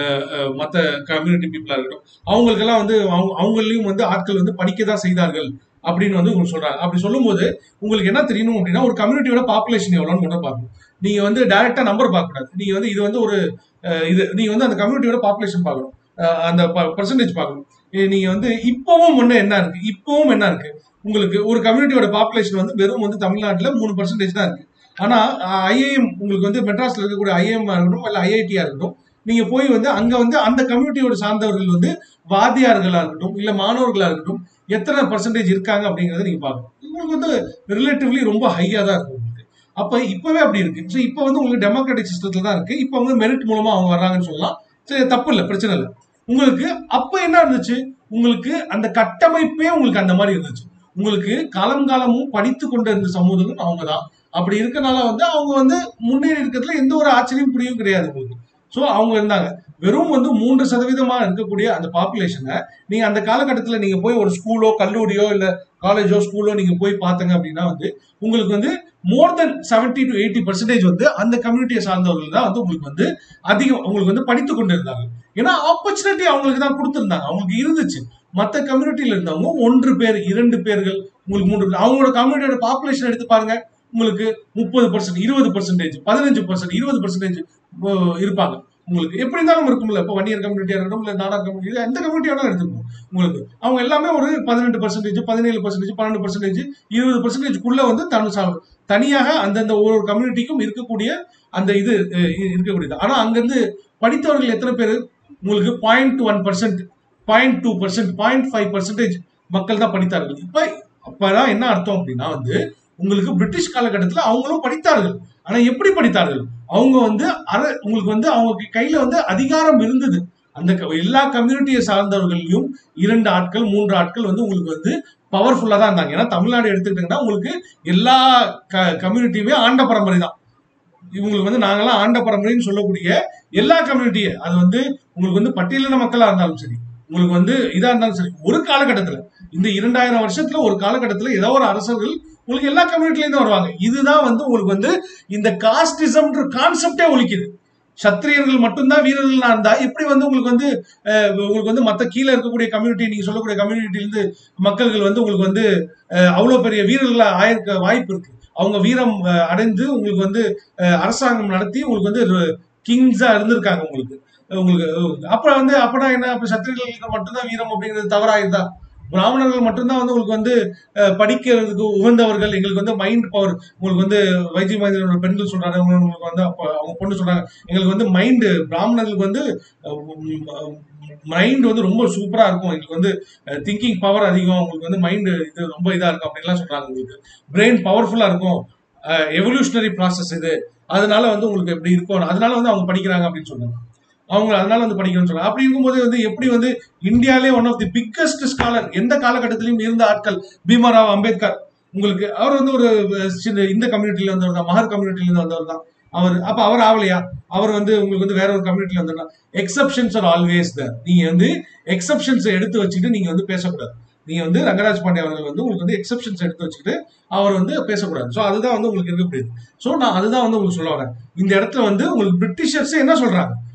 மற்ற கம்யூனிட்டி பீப்புளா இருக்கட்டும், அவங்களுக்கெல்லாம் வந்து அவங்க அவங்களையும் வந்து ஆட்கள் வந்து படிக்க தான் செய்தார்கள் அப்படின்னு வந்து உங்களுக்கு சொல்றாங்க. அப்படி சொல்லும்போது உங்களுக்கு என்ன தெரியணும் அப்படின்னா ஒரு கம்யூனிட்டியோட பாப்புலேஷன் எவ்வளோன்னு மட்டும் பார்க்கணும். நீங்க வந்து டைரக்டா நம்பர் பார்க்க கூடாது. நீங்க வந்து இது வந்து ஒரு இது நீங்க வந்து அந்த கம்யூனிட்டியோட பாப்புலேஷன் பார்க்கணும், அந்த பர்சன்டேஜ் பார்க்கணும். நீங்க வந்து இப்பவும் ஒண்ணு என்ன இருக்கு, இப்பவும் என்ன இருக்கு, உங்களுக்கு ஒரு கம்யூனிட்டியோட பாப்புலேஷன் வந்து வெறும் வந்து தமிழ்நாட்டுல மூணு பர்சன்டேஜ் தான் இருக்கு. ஆனா ஐஏஎம் உங்களுக்கு வந்து மெட்ராஸ்ல இருக்கக்கூடிய ஐஏஎம் இருக்கட்டும் இல்ல ஐஐடியா இருக்கட்டும், நீங்க போய் வந்து அங்க வந்து அந்த கம்யூனிட்டியோட சார்ந்தவர்கள் வந்து வாத்தியார்களா இருக்கட்டும் இல்ல மாணவர்களா இருக்கட்டும் எத்தனை பர்சன்டேஜ் இருக்காங்க அப்படிங்கறத நீங்க பார்க்கணும். உங்களுக்கு வந்து ரிலேட்டிவ்லி ரொம்ப ஹையா தான் இருக்கும். அப்ப இப்பவே அப்படி இருக்கு. ஸோ இப்போ வந்து உங்களுக்கு டெமோக்ராட்டிக் சிஸ்டத்துல தான் இருக்கு. இப்போ வந்து மெரிட் மூலமா அவங்க வர்றாங்கன்னு சொல்லலாம். சரி, தப்பு இல்லை, பிரச்சனை இல்லை. உங்களுக்கு அப்ப என்ன இருந்துச்சு, உங்களுக்கு அந்த கட்டமைப்பே உங்களுக்கு அந்த மாதிரி இருந்துச்சு. உங்களுக்கு காலம் காலமும் படித்து கொண்டு இருந்த சமூகம் அவங்க தான். அப்படி இருக்கனால வந்து அவங்க வந்து முன்னேறி இருக்கிறதுல எந்த ஒரு ஆச்சரியம் புரியும் கிடையாது உங்களுக்கு. ஸோ அவங்க இருந்தாங்க. வெறும் வந்து மூன்று சதவீதமா இருக்கக்கூடிய அந்த பாப்புலேஷனை நீங்க அந்த காலகட்டத்தில் நீங்க போய் ஒரு ஸ்கூலோ கல்லூரியோ இல்ல காலேஜோ ஸ்கூலோ நீங்க போய் பார்த்தங்க அப்படின்னா வந்து உங்களுக்கு வந்து more than seventy to eighty percentage வந்து அந்த கம்யூனிட்டியை சார்ந்தவர்கள் தான் வந்து உங்களுக்கு வந்து அதிகம் உங்களுக்கு வந்து படித்து கொண்டு இருந்தாங்க. ஏன்னா ஆப்பர்ச்சுனிட்டி அவங்களுக்கு தான் கொடுத்துருந்தாங்க, அவங்களுக்கு இருந்துச்சு. மற்ற கம்யூனிட்டியில இருந்தவங்க ஒன்று பேர் இரண்டு பேர்கள் உங்களுக்கு மூன்று பேர், அவங்களோட கம்யூனிட்டியோட பாப்புலேஷன் எடுத்து பாருங்க, உங்களுக்கு முப்பது பர்சன்ட் இருபது பர்சன்டேஜ் பதினஞ்சு பர்சன்ட் இருபது பர்சன்டேஜ் இருப்பாங்க. உங்களுக்கு எப்படி இருந்தாலும் இருக்கும்ல, இப்போ வன்னியர் கம்யூனிட்டியா இருக்கட்டும் இல்ல நாடார் கம்யூனிட்டி எந்த கம்யூனிட்டியோட எடுத்துக்கணும், உங்களுக்கு அவங்க எல்லாமே ஒரு பதினெட்டு பர்சன்டேஜ் பதினேழு பர்சன்டேஜ் பன்னெண்டு பர்சன்டேஜ் இருபது பர்சன்டேஜ்க்குள்ள வந்து தன் தனியாக அந்தந்த ஒரு கம்யூனிட்டிக்கும் இருக்கக்கூடிய அந்த இது இருக்கக்கூடியது. ஆனா அங்கிருந்து படித்தவர்கள் எத்தனை பேர், உங்களுக்கு point one percent point two percent point five percentage மக்கள் தான் படித்தார்கள். இப்ப அப்பதான் என்ன அர்த்தம் அப்படின்னா வந்து உங்களுக்கு பிரிட்டிஷ் காலகட்டத்தில் அவங்களும் படித்தார்கள். ஆனா எப்படி படித்தார்கள், அவங்க வந்து உங்களுக்கு வந்து அவங்க கையில வந்து அதிகாரம் இருந்தது. அந்த எல்லா கம்யூனிட்டியை சார்ந்தவர்களையும் இரண்டு ஆட்கள் மூன்று ஆட்கள் வந்து உங்களுக்கு வந்து பவர்ஃபுல்லா தான் இருந்தாங்க. ஏன்னா தமிழ்நாடு எடுத்துக்கிட்டீங்கன்னா உங்களுக்கு எல்லா கம்யூனிட்டியுமே ஆண்ட பரம்பரை தான். இவங்களுக்கு வந்து நாங்கெல்லாம் ஆண்ட பரம்பரைன்னு சொல்லக்கூடிய எல்லா கம்யூனிட்டியே, அது வந்து உங்களுக்கு வந்து பட்டியலின மக்களா இருந்தாலும் சரி, உங்களுக்கு வந்து இதா இருந்தாலும் சரி, ஒரு காலகட்டத்துல இந்த இரண்டாயிரம் வருஷத்துல ஒரு காலகட்டத்துல ஏதோ ஒரு அரசர்கள் உங்களுக்கு எல்லா கம்யூனிட்டில இருந்து வருவாங்க. இதுதான் வந்து உங்களுக்கு வந்து இந்த காஸ்டிசம் கான்செப்டே ஒழிக்குது. சத்திரியர்கள் மட்டும்தான் வீரர்களா இருந்தா எப்படி வந்து உங்களுக்கு வந்து உங்களுக்கு வந்து மற்ற கீழே இருக்கக்கூடிய கம்யூனிட்டி நீங்க சொல்லக்கூடிய கம்யூனிட்டியிலிருந்து மக்கள்கள் வந்து உங்களுக்கு வந்து அவ்வளவு பெரிய வீரர்களா ஆயிருக்க வாய்ப்பு இருக்கு. அவங்க வீரம் அடைந்து உங்களுக்கு வந்து அரசாங்கம் நடத்தி உங்களுக்கு வந்து கிங்ஸா இருந்திருக்காங்க உங்களுக்கு உங்களுக்கு அப்புறம் வந்து அப்படா என்ன அப்ப சத்திரியர்களுக்கு மட்டும்தான் வீரம் அப்படிங்கிறது தவறாயிருந்தா, பிராமணர்கள் மட்டும்தான் வந்து உங்களுக்கு வந்து படிக்கிறதுக்கு உகந்தவர்கள், எங்களுக்கு வந்து மைண்ட் பவர், உங்களுக்கு வந்து வைத்திய மந்திரோட பெண்கள் சொல்றாங்க, உங்களுக்கு வந்து அவங்க பொண்ணு சொல்றாங்க எங்களுக்கு வந்து மைண்டு பிராமணர்களுக்கு வந்து மைண்ட் வந்து ரொம்ப சூப்பரா இருக்கும், எங்களுக்கு வந்து திங்கிங் பவர் அதிகம், உங்களுக்கு வந்து மைண்டு இது ரொம்ப இதா இருக்கும் அப்படின்லாம் சொல்றாங்க. உங்களுக்கு பிரெயின் பவர்ஃபுல்லா இருக்கும், எவல்யூஷனரி ப்ராசஸ் இது, அதனால வந்து உங்களுக்கு எப்படி இருக்கும், அதனால வந்து அவங்க படிக்கிறாங்க அப்படின்னு சொல்றாங்க. அவங்க அதனால வந்து படிக்கணும்னு சொல்றாங்க. அப்படி இருக்கும்போது வந்து எப்படி வந்து இந்தியாலே one of the biggest scholar எந்த காலகட்டத்திலையும் இருந்த ஆட்கள் பீமராவ் அம்பேத்கர், உங்களுக்கு அவர் வந்து ஒரு இந்த கம்யூனிட்டியில வந்தவர் தான், மகர் கம்யூனிட்டில இருந்து வந்தவர் தான் அவர். அப்ப அவர் ஆகலையா, அவர் வந்து உங்களுக்கு வந்து வேற ஒரு கம்யூனிட்டில வந்தா. Exceptions are always there. நீங்க வந்து எக்ஸப்ஷன்ஸ் எடுத்து வச்சுட்டு நீங்க வந்து பேசக்கூடாது. நீங்க வந்து ரங்கராஜ் பாண்டே அவர்கள் வந்து உங்களுக்கு வந்து எக்ஸப்ஷன்ஸ் எடுத்து வச்சுக்கிட்டு அவர் வந்து பேசக்கூடாது. ஸோ அதுதான் வந்து உங்களுக்கு இருக்கக்கூடியது. ஸோ நான் அதுதான் வந்து உங்களுக்கு சொல்ல வரேன். இந்த இடத்துல வந்து உங்களுக்கு பிரிட்டிஷர்ஸ் என்ன சொல்றாங்க,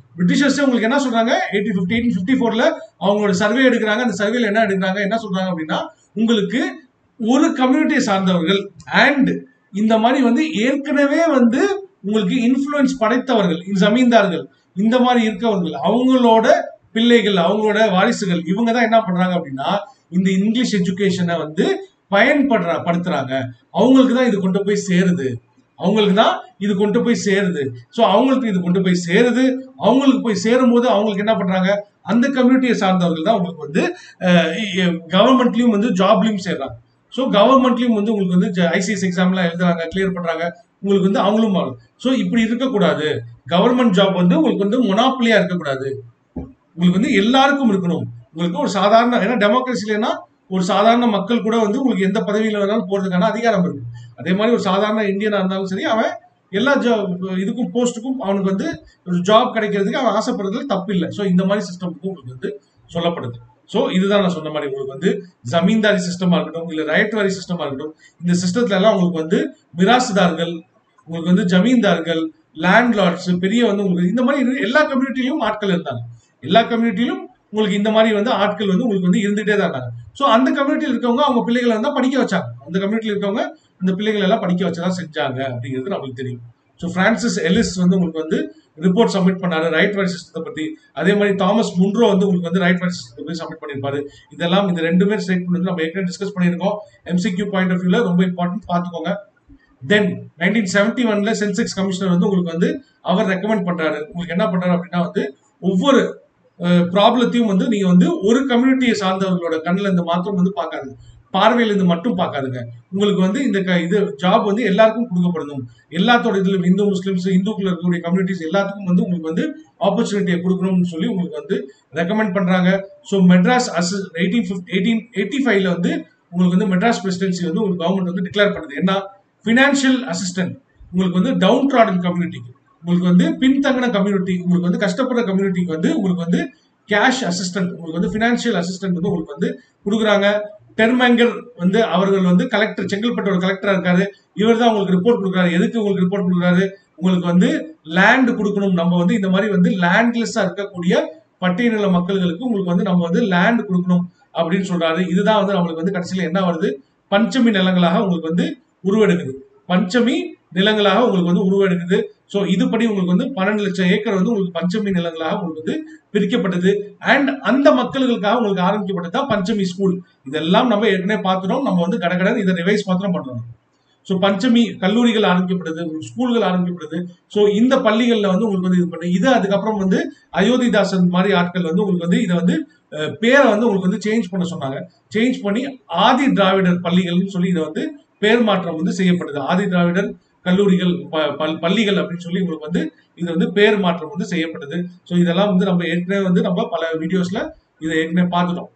பிரிட்டிஷர்ஸ் உங்களுக்கு என்ன சொல்றாங்க, எயிட்டீன் ஃபிஃப்டி எயிட்டீன் ஃபிஃப்டி ஃபோர்ல அவங்களோட சர்வே எடுக்கிறாங்க. அந்த சர்வேல என்ன எடுக்கிறாங்க, என்ன சொல்றாங்க அப்படின்னா, உங்களுக்கு ஒரு கம்யூனிட்டியை சார்ந்தவர்கள் அண்ட் இந்த மாதிரி வந்து ஏற்கனவே வந்து உங்களுக்கு இன்ஃப்ளூயன்ஸ் படைத்தவர்கள், ஜமீன்தார்கள், இந்த மாதிரி இருக்கவர்கள், அவங்களோட பிள்ளைகள், அவங்களோட வாரிசுகள், இவங்க தான் என்ன பண்றாங்க அப்படின்னா இந்த இங்கிலீஷ் எஜுகேஷனை வந்து பயன்படுற படுத்துறாங்க. அவங்களுக்கு தான் இது கொண்டு போய் சேருது, அவங்களுக்கு தான் இது கொண்டு போய் சேருது. ஸோ அவங்களுக்கு இது கொண்டு போய் சேருது. அவங்களுக்கு போய் சேரும் போது அவங்களுக்கு என்ன பண்றாங்க, அந்த கம்யூனிட்டியை சார்ந்தவர்கள் தான் உங்களுக்கு வந்து கவர்மெண்ட்லயும் வந்து ஜாப்லயும் சேர்றாங்க. ஸோ கவர்மெண்ட்லயும் வந்து உங்களுக்கு வந்து ஐசிஎஸ் எக்ஸாம்லாம் எழுதுறாங்க, கிளியர் பண்றாங்க, உங்களுக்கு வந்து அவங்களும் மாறும். ஸோ இப்படி இருக்கக்கூடாது. கவர்மெண்ட் ஜாப் வந்து உங்களுக்கு வந்து மொனாப்பிளியா இருக்கக்கூடாது, உங்களுக்கு வந்து எல்லாருக்கும் இருக்கணும். உங்களுக்கு ஒரு சாதாரண, ஏன்னா டெமோக்ரஸிலன்னா ஒரு சாதாரண மக்கள் கூட வந்து உங்களுக்கு எந்த பதவியில வேணாலும் போறதுக்கான அதிகாரம் இருக்கு. அதே மாதிரி ஒரு சாதாரண இந்தியனா இருந்தாலும் சரி, அவன் எல்லா ஜாப் இதுக்கும் போஸ்ட்டுக்கும் அவனுக்கு வந்து ஒரு ஜாப் கிடைக்கிறதுக்கு அவன் ஆசைப்படுறதுல தப்பு இல்லை. ஸோ இந்த மாதிரி சிஸ்டமுக்கும் உங்களுக்கு வந்து சொல்லப்படுது. ஸோ இதுதான் நான் சொன்ன மாதிரி உங்களுக்கு வந்து ஜமீன்தாரி சிஸ்டமா இருக்கட்டும், இல்ல ரைட்வாரி சிஸ்டமா இருக்கட்டும், இந்த சிஸ்டத்துல எல்லாம் உங்களுக்கு வந்து மிராசுதார்கள், உங்களுக்கு வந்து ஜமீன்தார்கள், லேண்ட்லார்ட்ஸ், பெரிய வந்து உங்களுக்கு இந்த மாதிரி எல்லா கம்யூனிட்டிலையும் ஆட்கள் இருந்தாங்க. எல்லா கம்யூனிட்டிலும் உங்களுக்கு இந்த மாதிரி வந்து ஆட்கள் வந்து உங்களுக்கு வந்து இருந்துகிட்டே தான் இருந்தாங்க. ஸோ அந்த கம்யூனிட்டியில் இருக்கவங்க அவங்க பிள்ளைகளை வந்து படிக்க வச்சாங்க. அந்த கம்யூனிட்டியில் இருக்கவங்க அந்த பிள்ளைகள் எல்லாம் படிக்க வச்சதான் செஞ்சாங்க அப்படிங்கிறது நம்மளுக்கு தெரியும். ஸோ பிரான்சிஸ் எலிஸ் வந்து உங்களுக்கு வந்து ரிப்போர்ட் சப்மிட் பண்ணாரு ரைட் வாரி சிஸ்டத்தை பத்தி. அதே மாதிரி தாமஸ் முன்ரோ வந்து உங்களுக்கு வந்து ரைட் வாரி சிஸ்டத்தை பத்தி சப்மிட் பண்ணியிருப்பாரு. இதெல்லாம் இந்த ரெண்டுமே ஸ்டேட்மெண்ட் வந்து நம்ம ஏற்கனவே டிஸ்கஸ் பண்ணியிருக்கோம். எம்சிக்யூ பாயிண்ட் ஆஃப் வியூல ரொம்ப இம்பார்ட்டன்ட், பார்த்துக்கோங்க. தென் நைன்டீன் செவன்டி ஒன்ல சென்செக்ஸ் கமிஷனர் வந்து உங்களுக்கு வந்து அவர் ரெக்கமெண்ட் பண்றாரு. உங்களுக்கு என்ன பண்றாரு அப்படின்னா வந்து ஒவ்வொரு ப்ராப்ளத்தையும் வந்து நீங்க வந்து ஒரு கம்யூனிட்டியை சார்ந்தவர்களோட கண்ணில் இருந்து மாத்திரம் வந்து பார்க்காது, பார்வையில இருந்து மட்டும் பார்க்காதுங்க. உங்களுக்கு வந்து இந்த இது ஜாப் வந்து எல்லாருக்கும் கொடுக்கப்படணும். எல்லாத்தோட இதுல இந்து முஸ்லிம்ஸ், இந்துக்குள்ள இருக்கக்கூடிய கம்யூனிட்டிஸ் எல்லாத்துக்கும் வந்து உங்களுக்கு வந்து ஆப்பர்ச்சுனிட்டியை கொடுக்கணும்னு சொல்லி உங்களுக்கு வந்து ரெக்கமெண்ட் பண்றாங்க. So Madras as eighteen eighteen eighty ஃபைவ்ல வந்து உங்களுக்கு வந்து மெட்ராஸ் பிரசிடென்சி வந்து உங்களுக்கு கவர்மெண்ட் வந்து டிக்ளேர் பண்ணுது. என்ன, ஃபினான்ஷியல் அசிஸ்டன்ட் உங்களுக்கு வந்து டவுன் ட்ராடன் கம்யூனிட்டிக்கு, உங்களுக்கு வந்து பின்தங்கின கம்யூனிட்டி, உங்களுக்கு வந்து கஷ்டப்படுற கம்யூனிட்டிக்கு வந்து உங்களுக்கு வந்து கேஷ் அசிஸ்டன்ட், உங்களுக்கு வந்து பினான்சியல் அசிஸ்டன்ட் வந்து உங்களுக்கு வந்து கொடுக்குறாங்க. டெர்மேங்கர் வந்து அவர்கள் வந்து கலெக்டர், செங்கல்பட்டோட கலெக்டரா இருக்காரு. இவர் தான் உங்களுக்கு ரிப்போர்ட் கொடுக்குறாரு. எதுக்கு உங்களுக்கு ரிப்போர்ட் கொடுக்குறாரு, உங்களுக்கு வந்து லேண்ட் கொடுக்கணும். நம்ம வந்து இந்த மாதிரி வந்து லேண்ட்லெஸ்ஸா இருக்கக்கூடிய பட்டியலின மக்களுக்கு உங்களுக்கு வந்து நம்ம வந்து லேண்ட் கொடுக்கணும் அப்படின்னு சொல்றாரு. இதுதான் வந்து நம்மளுக்கு வந்து கடைசியில் என்ன வருது, பஞ்சமி நிலங்களாக உங்களுக்கு வந்து உருவெடுக்குது. பஞ்சமி நிலங்களாக உங்களுக்கு வந்து உருவெடுக்குது. ஸோ இதுபடி உங்களுக்கு வந்து பன்னெண்டு லட்சம் ஏக்கர் வந்து உங்களுக்கு பஞ்சமி நிலங்களாக உங்களுக்கு வந்து பிரிக்கப்பட்டது. அண்ட் அந்த மக்களுக்காக உங்களுக்கு ஆரம்பிக்கப்பட்டது தான் பஞ்சமி ஸ்கூல். இதெல்லாம் நம்ம ஏற்கனவே பார்த்துட்டோம். நம்ம வந்து கடகடன் இதை ரிவைஸ் மாத்திரம் பண்றோம். ஸோ பஞ்சமி கல்லூரிகள் ஆரம்பிக்கப்படுது, ஸ்கூல்கள் ஆரம்பிக்கப்படுது. ஸோ இந்த பள்ளிகளில் வந்து உங்களுக்கு வந்து இது பண்ணு இது அதுக்கப்புறம் வந்து அயோத்திதாசன் மாதிரி ஆட்கள் வந்து உங்களுக்கு வந்து இதை வந்து பேரை வந்து உங்களுக்கு வந்து சேஞ்ச் பண்ண சொன்னாங்க. சேஞ்ச் பண்ணி ஆதி திராவிடர் பள்ளிகள்னு சொல்லி இதை வந்து பேர் மாற்றம் வந்து செய்யப்படுது. ஆதி திராவிடர் கல்லூரிகள், பள்ளிகள் அப்படின்னு சொல்லி உங்களுக்கு வந்து இது வந்து பேர் மாற்றம் வந்து செய்யப்பட்டது. ஸோ இதெல்லாம் வந்து நம்ம ஏற்கனவே வந்து நம்ம பல வீடியோஸ்ல இதை ஏற்கனவே பார்த்துட்டோம்.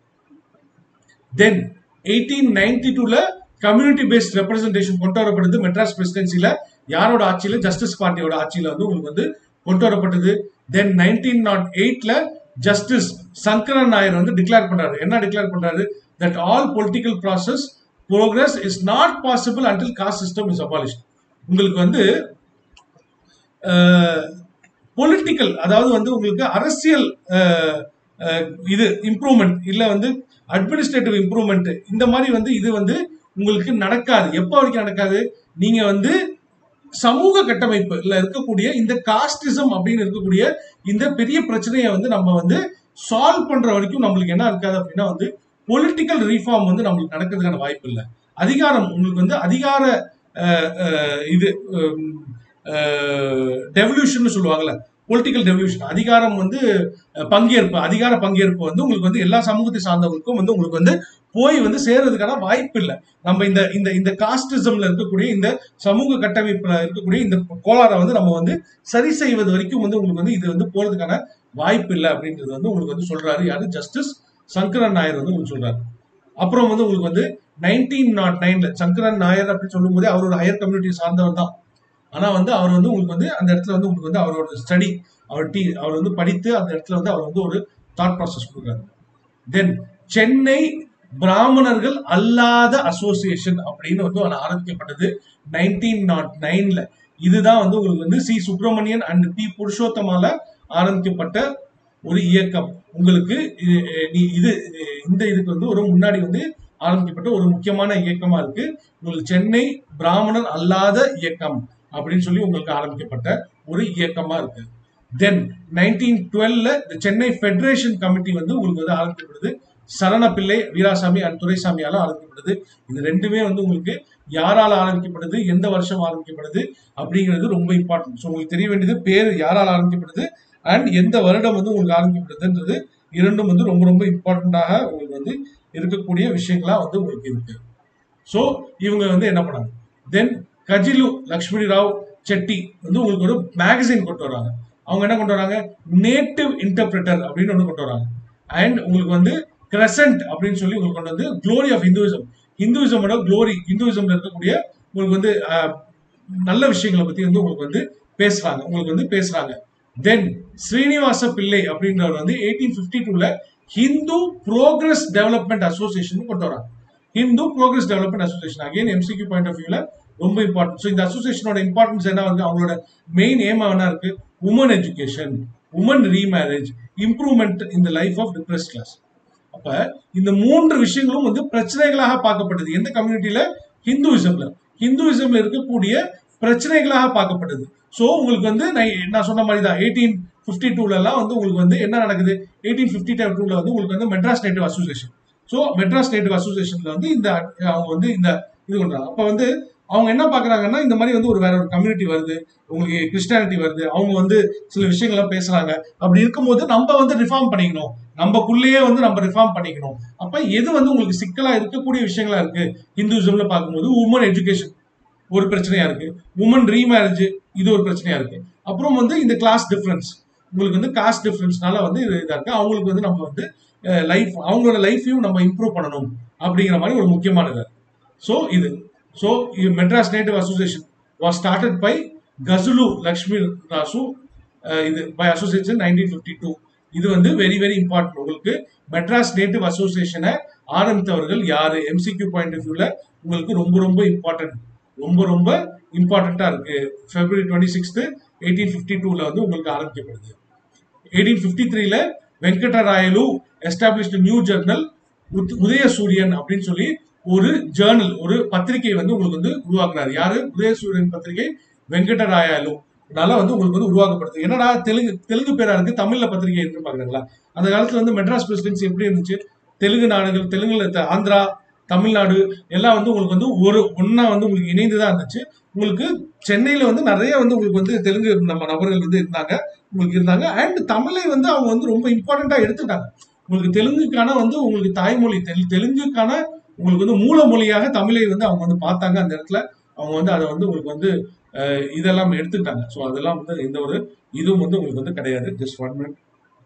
தென் எயிட்டீன் நைன்டி டூல கம்யூனிட்டி பேஸ்ட் ரெப்ரஸன்டேஷன் கொண்டு வரப்படுது மெட்ராஸ் பிரசிடென்சில. யாரோட ஆட்சியில, ஜஸ்டிஸ் பார்ட்டியோட ஆட்சியில வந்து உங்களுக்கு வந்து கொண்டு வரப்பட்டது. தென் நைன்டீன் நாட் எயிட்ல ஜஸ்டிஸ் சங்கரன் நாயர் வந்து டிக்ளேர் பண்றாரு. என்ன டிக்ளேர் பண்றாரு, that all political process progress is not possible until caste system is abolished. உங்களுக்கு வந்து பொலிட்டிக்கல், அதாவது வந்து உங்களுக்கு அரசியல் இது இம்ப்ரூவ்மெண்ட் இல்ல வந்து அட்மினிஸ்ட்ரேட்டிவ் இம்ப்ரூவ்மெண்ட், இந்த மாதிரி வந்து இது வந்து உங்களுக்கு நடக்காது. எப்போ வரைக்கும் நடக்காது, நீங்க வந்து சமூக கட்டமைப்புல இருக்கக்கூடிய இந்த காஸ்டிசம் அப்படின்னு இருக்கக்கூடிய இந்த பெரிய பிரச்சனையை வந்து நம்ம வந்து சால்வ் பண்ற வரைக்கும் நம்மளுக்கு என்ன இருக்காது அப்படின்னா வந்து பொலிட்டிக்கல் ரீஃபார்ம் வந்து நம்மளுக்கு நடக்கிறதுக்கான வாய்ப்பு இல்லை. அதிகாரம் உங்களுக்கு வந்து அதிகார இது டெவல்யூஷன் சொல்லுவாங்கல்ல, பொலிட்டிக்கல் டெவல்யூஷன், அதிகாரம் வந்து பங்கேற்பு, அதிகார பங்கேற்பு வந்து உங்களுக்கு வந்து எல்லா சமூகத்தை சார்ந்தவங்களுக்கும் வந்து உங்களுக்கு வந்து போய் வந்து சேர்றதுக்கான வாய்ப்பு இல்லை. நம்ம இந்த இந்த இந்த காஸ்டிசம்ல இருக்கக்கூடிய இந்த சமூக கட்டமைப்புல இருக்கக்கூடிய இந்த கோளாறை வந்து நம்ம வந்து சரி செய்வது வரைக்கும் வந்து உங்களுக்கு வந்து இது வந்து போறதுக்கான வாய்ப்பு இல்லை அப்படின்றது வந்து உங்களுக்கு வந்து சொல்றாரு யாரு, ஜஸ்டிஸ் சங்கரன் நாயர் வந்து உங்களுக்கு சொல்றாரு. அப்புறம் வந்து உங்களுக்கு வந்து நைன்டீன் நாட் நைன்ல சங்கரன் நாயர் அப்படின்னு சொல்லும் போதே அவர் ஒரு ஹையர் கம்யூனிட்டி சார்ந்தவர் தான். ஆனா வந்து அவர் வந்து உங்களுக்கு வந்து அந்த இடத்துல வந்து உங்களுக்கு வந்து அவரோட ஸ்டடி, அவர் டி அவர் வந்து படித்து அந்த இடத்துல வந்து அவர் வந்து ஒரு தாட் ப்ராசஸ் கொடுக்குறாரு. தென் சென்னை பிராமணர்கள் அல்லாத அசோசியேஷன் அப்படின்னு வந்து ஆரம்பிக்கப்பட்டது நைன்டீன் நாட் நைன்ல. இதுதான் வந்து உங்களுக்கு வந்து சி சுப்பிரமணியன் அண்ட் பி புருஷோத்தமால ஆரம்பிக்கப்பட்ட ஒரு இயக்கம். உங்களுக்கு இது இந்த இதுக்கு வந்து ஒரு முன்னாடி வந்து ஆரம்பிக்கப்பட்ட ஒரு முக்கியமான இயக்கமா இருக்கு. உங்களுக்கு சென்னை பிராமணர் அல்லாத இயக்கம் அப்படின்னு சொல்லி உங்களுக்கு ஆரம்பிக்கப்பட்ட ஒரு இயக்கமா இருக்கு. தென் நைன்டீன் டுவெல்ல சென்னை ஃபெடரேஷன் கமிட்டி வந்து உங்களுக்கு வந்து ஆரம்பிக்கப்படுது. சரணப்பிள்ளை, வீராசாமி அண்ட் துரைசாமியால ஆரம்பிக்கப்படுது. இது ரெண்டுமே வந்து உங்களுக்கு யாரால ஆரம்பிக்கப்படுது, எந்த வருஷம் ஆரம்பிக்கப்படுது அப்படிங்கிறது ரொம்ப இம்பார்ட்டன்ட். ஸோ உங்களுக்கு தெரிய வேண்டியது பேர் யாரால் ஆரம்பிக்கப்படுது அண்ட் எந்த வருடம் வந்து உங்களுக்கு ஆரம்பிக்கப்படுதுன்றது இரண்டும் வந்து ரொம்ப ரொம்ப இம்பார்ட்டண்டாக உங்களுக்கு வந்து இருக்கக்கூடிய விஷயங்களா வந்து உங்களுக்கு இருக்கு. ஸோ இவங்க வந்து என்ன பண்ணாங்க, தென் கஜிலு லக்ஷ்மி ராவ் செட்டி வந்து உங்களுக்கு ஒரு மேகசின் கொண்டு வராங்க. அவங்க என்ன கொண்டு வராங்க, நேட்டிவ் இன்டர்பிரட்டர் அப்படின்னு ஒன்று கொண்டு வராங்க. அண்ட் உங்களுக்கு வந்து கிரசன்ட் அப்படின்னு சொல்லி உங்களுக்கு கொண்டு வந்து க்ளோரி ஆஃப் ஹிந்துவிசம், ஹிந்துவிசமோட க்ளோரி, ஹிந்துவிசம்ல இருக்கக்கூடிய உங்களுக்கு வந்து நல்ல விஷயங்களை பத்தி வந்து உங்களுக்கு வந்து பேசுறாங்க உங்களுக்கு வந்து பேசுறாங்க. தென் ஸ்ரீனிவாச பிள்ளை அப்படின்றவர் வந்து எயிட்டீன் பிப்டி டூல ஹிந்து ப்ரோக்ரஸ் டெவலப்மெண்ட் அசோசியேஷன் கொண்டு வராங்க. Hindu progress development association again MCQ point of வியூல ரொம்ப இம்பார்ட்டன்ட். ஸோ இந்த அசோசியேஷனோட இம்பார்ட்டன்ஸ் என்ன வந்து அவங்களோட மெயின் ஏமா என்ன இருக்கு, woman education, woman remarriage, improvement in the life of depressed class. அப்ப இந்த மூன்று விஷயங்களும் வந்து பிரச்சனைகளாக பார்க்கப்பட்டது. எந்த கம்யூனிட்டியில, ஹிந்துவிசம்ல, ஹிந்துவிசம்ல இருக்கக்கூடிய பிரச்சனைகளாக பார்க்கப்பட்டது. ஸோ உங்களுக்கு வந்து நான் சொன்ன மாதிரி தான் எயிட்டீன் பிப்டி டூல எல்லாம் வந்து உங்களுக்கு வந்து என்ன நடக்குது, எயிட்டீன் பிப்டி டூல வந்து உங்களுக்கு வந்து Madras native association. So Madras native அசோசியேஷன்ல வந்து இந்த அவங்க வந்து இந்த இது பண்றாங்க. அப்ப வந்து அவங்க என்ன பாக்குறாங்கன்னா, இந்த மாதிரி வந்து ஒரு வேற ஒரு கம்யூனிட்டி வருது, உங்களுக்கு கிறிஸ்டியானிட்டி வருது, அவங்க வந்து சில விஷயங்கள்லாம் பேசுறாங்க. அப்படி இருக்கும்போது நம்ம வந்து ரிஃபார்ம் பண்ணிக்கணும், நம்மக்குள்ளேயே வந்து நம்ம ரிஃபார்ம் பண்ணிக்கணும். அப்ப எது வந்து உங்களுக்கு சிக்கலா இருக்கக்கூடிய விஷயங்களா இருக்கு ஹிந்துவிசம்ல பார்க்கும்போது, உமன் எஜுகேஷன் ஒரு பிரச்சனையா இருக்கு, உமன் ரீமேரேஜ் இது ஒரு பிரச்சனையா இருக்கு, அப்புறம் வந்து இந்த கிளாஸ் டிஃபரன்ஸ், உங்களுக்கு வந்து காஸ்ட் டிஃபரன்ஸ்னால வந்து இதா இருக்கு, அவங்களுக்கு வந்து நம்ம வந்து லைஃப், அவங்களோட லைஃபையும் நம்ம இம்ப்ரூவ் பண்ணணும் அப்படிங்கிற மாதிரி ஒரு முக்கியமானது. ஸோ இது so Madras native association was started by Gajulu Lakshmi Rasu, இது by association nineteen fifty two. இது வந்து வெரி வெரி இம்பார்ட்டன்ட். உங்களுக்கு மெட்ராஸ் நேட்டிவ் அசோசியேஷனை ஆரம்பித்தவர்கள் யாரு, எம்சிக்யூ பாயிண்ட் ஆஃப் வியூல உங்களுக்கு ரொம்ப ரொம்ப இம்பார்ட்டன்ட், ரொம்ப ரொம்ப இம்பார்ட்டண்டா இருக்கு. February twenty sixth eighteen fifty டூல வந்து உங்களுக்கு ஆரம்பிக்கப்படுது. எயிட்டீன் பிப்டி த்ரீல Venkatarayalu established new journal Udayasuriyan அப்படின்னு சொல்லி ஒரு ஜேர்னல், ஒரு பத்திரிகை வந்து உங்களுக்கு வந்து உருவாக்குறாரு. யாரு, உதயசூரியன் பத்திரிகை, வெங்கடராயலு வந்து உங்களுக்கு வந்து உருவாக்கப்படுது. என்னடா தெலுங்கு தெலுங்கு பேரா இருக்கு, தமிழ்ல பத்திரிகை இருக்கு பாக்குறீங்களா? அந்த காலத்துல வந்து மெட்ராஸ் பிரசிடென்சி எப்படி இருந்துச்சு, தெலுங்கு நாடுகள், தெலுங்குல ஆந்திரா, தமிழ்நாடு எல்லாம் வந்து உங்களுக்கு வந்து ஒரு ஒன்னா வந்து உங்களுக்கு இணைந்துதான் இருந்துச்சு. உங்களுக்கு சென்னையில வந்து நிறைய வந்து உங்களுக்கு வந்து தெலுங்கு நம்ம நபர்கள் வந்து இருந்தாங்க, உங்களுக்கு இருந்தாங்க. அண்ட் தமிழை வந்து அவங்க வந்து ரொம்ப இம்பார்ட்டண்டா எடுத்துட்டாங்க. உங்களுக்கு தெலுங்குக்கான வந்து உங்களுக்கு தாய்மொழி, தெலுங்குக்கான உங்களுக்கு வந்து மூல மொழியாக தமிழை வந்து அவங்க வந்து பார்த்தாங்க. அந்த இடத்துல அவங்க வந்து அதை வந்து உங்களுக்கு வந்து இதெல்லாம் எடுத்துக்கிட்டாங்க. ஸோ அதெல்லாம் வந்து எந்த ஒரு இதுவும் வந்து உங்களுக்கு வந்து கிடையாது. Just one minute.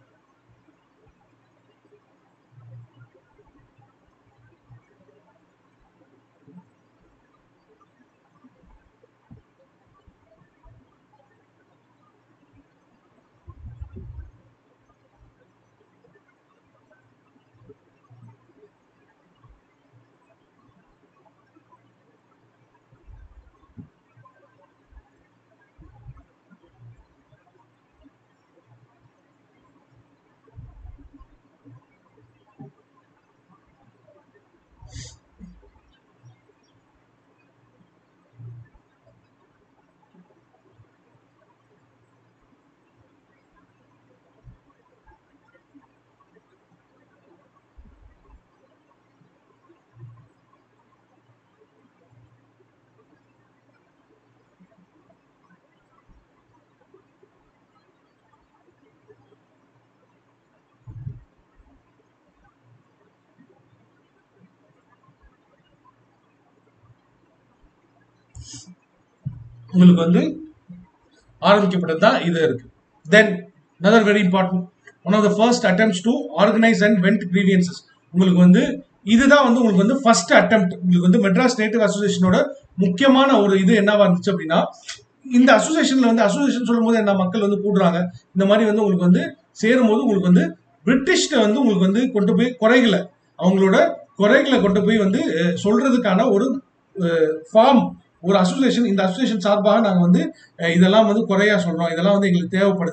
உங்களுக்கு வந்து ஆரம்பிக்கப்பட்டது தான் இது இருக்கு. தென் another very important, one of the first attempts to organize and vent grievances. உங்களுக்கு வந்து இதுதான் வந்து உங்களுக்கு வந்து ஃபர்ஸ்ட் அட்டெம்ப்ட். உங்களுக்கு வந்து மெட்ராஸ் நேட்டிவ் அசோசியேஷனோட முக்கியமான ஒரு இது என்னவா இருந்துச்சு அப்படின்னா, இந்த அசோசியேஷன்ல வந்து அசோசியேஷன் சொல்லும் போது என்ன மக்கள் வந்து கூடுறாங்க, இந்த மாதிரி வந்து உங்களுக்கு வந்து சேரும் போது உங்களுக்கு வந்து பிரிட்டிஷ்ட வந்து உங்களுக்கு வந்து கொண்டு போய் குறைகளை, அவங்களோட குறைகளை கொண்டு போய் வந்து சொல்றதுக்கான ஒரு ஃபார்ம், ஒரு அசோசியேஷன், இந்த அசோசியேஷன் சார்பாக நாங்கள் வந்து இதெல்லாம் வந்து குறையா சொல்றோம், இதெல்லாம் வந்து எங்களுக்கு தேவைப்படுது,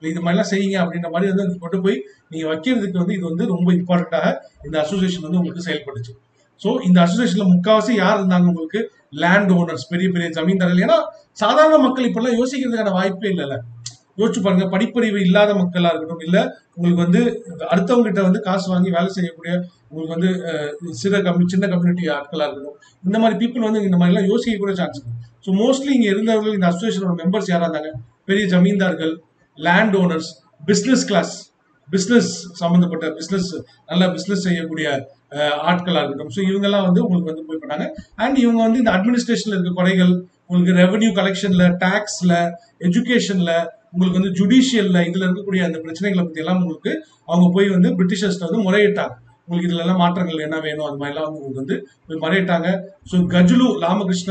இது மாதிரிலாம் செய்யுங்க அப்படின்ற மாதிரி வந்து கொண்டு போய் நீங்க வைக்கிறதுக்கு வந்து இது வந்து ரொம்ப இம்பார்ட்டண்டாக இந்த அசோசியேஷன் வந்து உங்களுக்கு செயல்பட்டுச்சு. ஸோ இந்த அசோசியேஷன்ல முக்காவாசி யார் இருந்தாங்க உங்களுக்கு? லேண்ட் ஓனர்ஸ், பெரிய பெரிய ஜமீன்தாரர்கள். ஏன்னா சாதாரண மக்கள் இப்பெல்லாம் யோசிக்கிறதுக்கான வாய்ப்பே இல்லைல்ல. யோசிச்சு பாருங்க, படிப்பறிவு இல்லாத மக்களா இருக்கட்டும், இல்ல உங்களுக்கு வந்து அடுத்தவங்க கிட்ட வந்து காசு வாங்கி வேலை செய்யக்கூடிய உங்களுக்கு வந்து சிறு கம்யூனி சின்ன கம்யூனிட்டி ஆட்களா இருக்கட்டும், இந்த மாதிரி பீப்புள் வந்து இந்த மாதிரி எல்லாம் யோசிக்க கூட சான்ஸ் இருக்கு. ஸோ மோஸ்ட்லி இங்க இருந்தவர்கள் இந்த அசோசியேஷனோட மெம்பர்ஸ் யாரா இருந்தாங்க? பெரிய ஜமீன்தார்கள், land owners, business class, business சம்பந்தப்பட்ட பிசினஸ் நல்ல பிசினஸ் செய்யக்கூடிய ஆட்களா இருக்கட்டும். ஸோ இவங்கெல்லாம் வந்து உங்களுக்கு வந்து போய் பண்ணாங்க. அண்ட் இவங்க வந்து இந்த அட்மினிஸ்ட்ரேஷன்ல இருக்க குறைகள், உங்களுக்கு ரெவன்யூ கலெக்ஷன்ல, டாக்ஸ்ல, எஜுகேஷன்ல, உங்களுக்கு வந்து ஜுடிஷியல்ல இதுல இருக்கக்கூடிய அந்த பிரச்சனைகளை பத்தி எல்லாம் உங்களுக்கு அவங்க போய் வந்து பிரிட்டிஷர்ஸ்ல வந்து முறையிட்டாங்க. உங்களுக்கு இதுல எல்லாம் மாற்றங்கள் என்ன வேணும் அது மாதிரி எல்லாம் உங்களுக்கு வந்து போய் முறையிட்டாங்க. So Gajulu Ramakrishna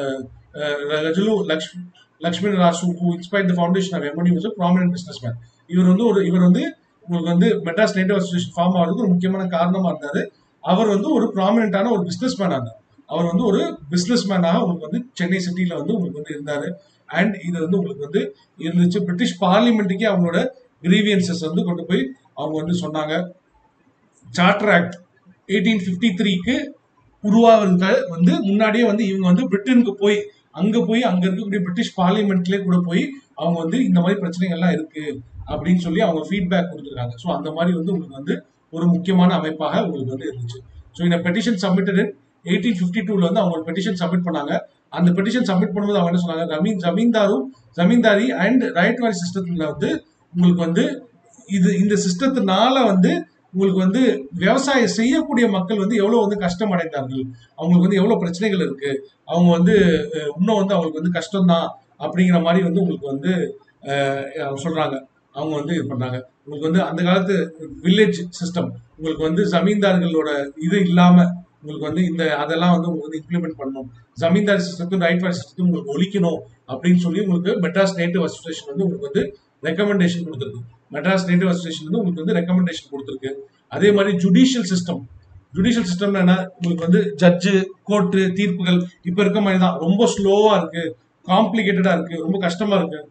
Gajulu Lakshmi Lakshmi Rasu who inspired the foundation of M O D was a prominent businessman. இவர் வந்து ஒரு இவர் வந்து உங்களுக்கு வந்து மெட்ராஸ் நேட்டிவ் அசோசியேஷன் ஃபார்ம் ஆகிறதுக்கு ஒரு முக்கியமான காரணமா இருந்தாரு. அவர் வந்து ஒரு ப்ராமினென்டான ஒரு பிசினஸ் மேனா இருந்தார். அவர் வந்து ஒரு பிசினஸ் மேனாக உங்களுக்கு வந்து சென்னை சிட்டியில வந்து உங்களுக்கு வந்து இருந்தாரு. அண்ட் இது வந்து உங்களுக்கு வந்து இருந்துச்சு. பிரிட்டிஷ் பார்லிமெண்ட்டுக்கே அவங்களோட கிரீவியன்சஸ் வந்து கொண்டு போய் அவங்க வந்து சொன்னாங்க. சார்ட்டர் ஆக்ட் எயிட்டீன் பிப்டி த்ரீக்கு உருவாவது வந்து முன்னாடியே வந்து இவங்க வந்து பிரிட்டனுக்கு போய் அங்க போய் அங்க இருக்கக்கூடிய பிரிட்டிஷ் பார்லிமெண்ட்லேயே கூட போய் அவங்க வந்து இந்த மாதிரி பிரச்சனைகள்லாம் இருக்கு அப்படின்னு சொல்லி அவங்க ஃபீட்பேக் கொடுத்துருக்காங்க. ஸோ அந்த மாதிரி வந்து உங்களுக்கு வந்து ஒரு முக்கியமான அமைப்பாக உங்களுக்கு வந்து இருந்துச்சு. ஸோ இந்த பெட்டிஷன் சப்மிட்டட் எயிட்டீன் பிப்டி டூல வந்து அவங்க பெட்டிஷன் சப்மிட் பண்ணாங்க. அந்த பெட்டிஷன் சப்மிட் பண்ணும்போது அவங்க என்ன சொன்னாங்க? ஜமீன் ஜமீன்தாரும் ஜமீன்தாரி அண்ட் ரைட் வாரி சிஸ்டத்துல வந்து உங்களுக்கு வந்து இது இந்த சிஸ்டத்தினால வந்து உங்களுக்கு வந்து விவசாயம் செய்யக்கூடிய மக்கள் வந்து எவ்வளவு வந்து கஷ்டம் அடைந்தார்கள், அவங்களுக்கு வந்து எவ்வளவு பிரச்சனைகள் இருக்கு, அவங்க வந்து இன்னும் வந்து அவங்களுக்கு வந்து கஷ்டம்தான் அப்படிங்கிற மாதிரி வந்து உங்களுக்கு வந்து சொல்றாங்க. அவங்க வந்து இது பண்றாங்க. உங்களுக்கு வந்து அந்த காலத்து வில்லேஜ் சிஸ்டம் உங்களுக்கு வந்து ஜமீன்தார்களோட இது இல்லாம உங்களுக்கு வந்து இந்த அதெல்லாம் வந்து உங்களுக்கு வந்து இம்ப்ளிமெண்ட் பண்ணணும், ஜமீன்தார் சிஸ்டத்தும் ரைட் வாரி சிஸ்டத்தும் உங்களுக்கு ஒழிக்கணும் அப்படின்னு சொல்லி உங்களுக்கு மெட்ராஸ் நேட்டிவ் அசோசியேஷன் வந்து உங்களுக்கு வந்து ரெக்கமெண்டேஷன் கொடுத்துருக்கு. மெட்ராஸ் நேட்டிவ் அசோசியேஷன் வந்து உங்களுக்கு வந்து ரெக்கமெண்டேஷன் கொடுத்துருக்கு. அதே மாதிரி ஜுடிஷியல் சிஸ்டம் ஜுடிஷியல் சிஸ்டம் என்ன உங்களுக்கு வந்து ஜட்ஜு கோர்ட்டு தீர்ப்புகள் இப்ப இருக்க மாதிரி தான் ரொம்ப ஸ்லோவா இருக்கு, காம்ப்ளிகேட்டடா இருக்கு, ரொம்ப கஷ்டமா இருக்கு.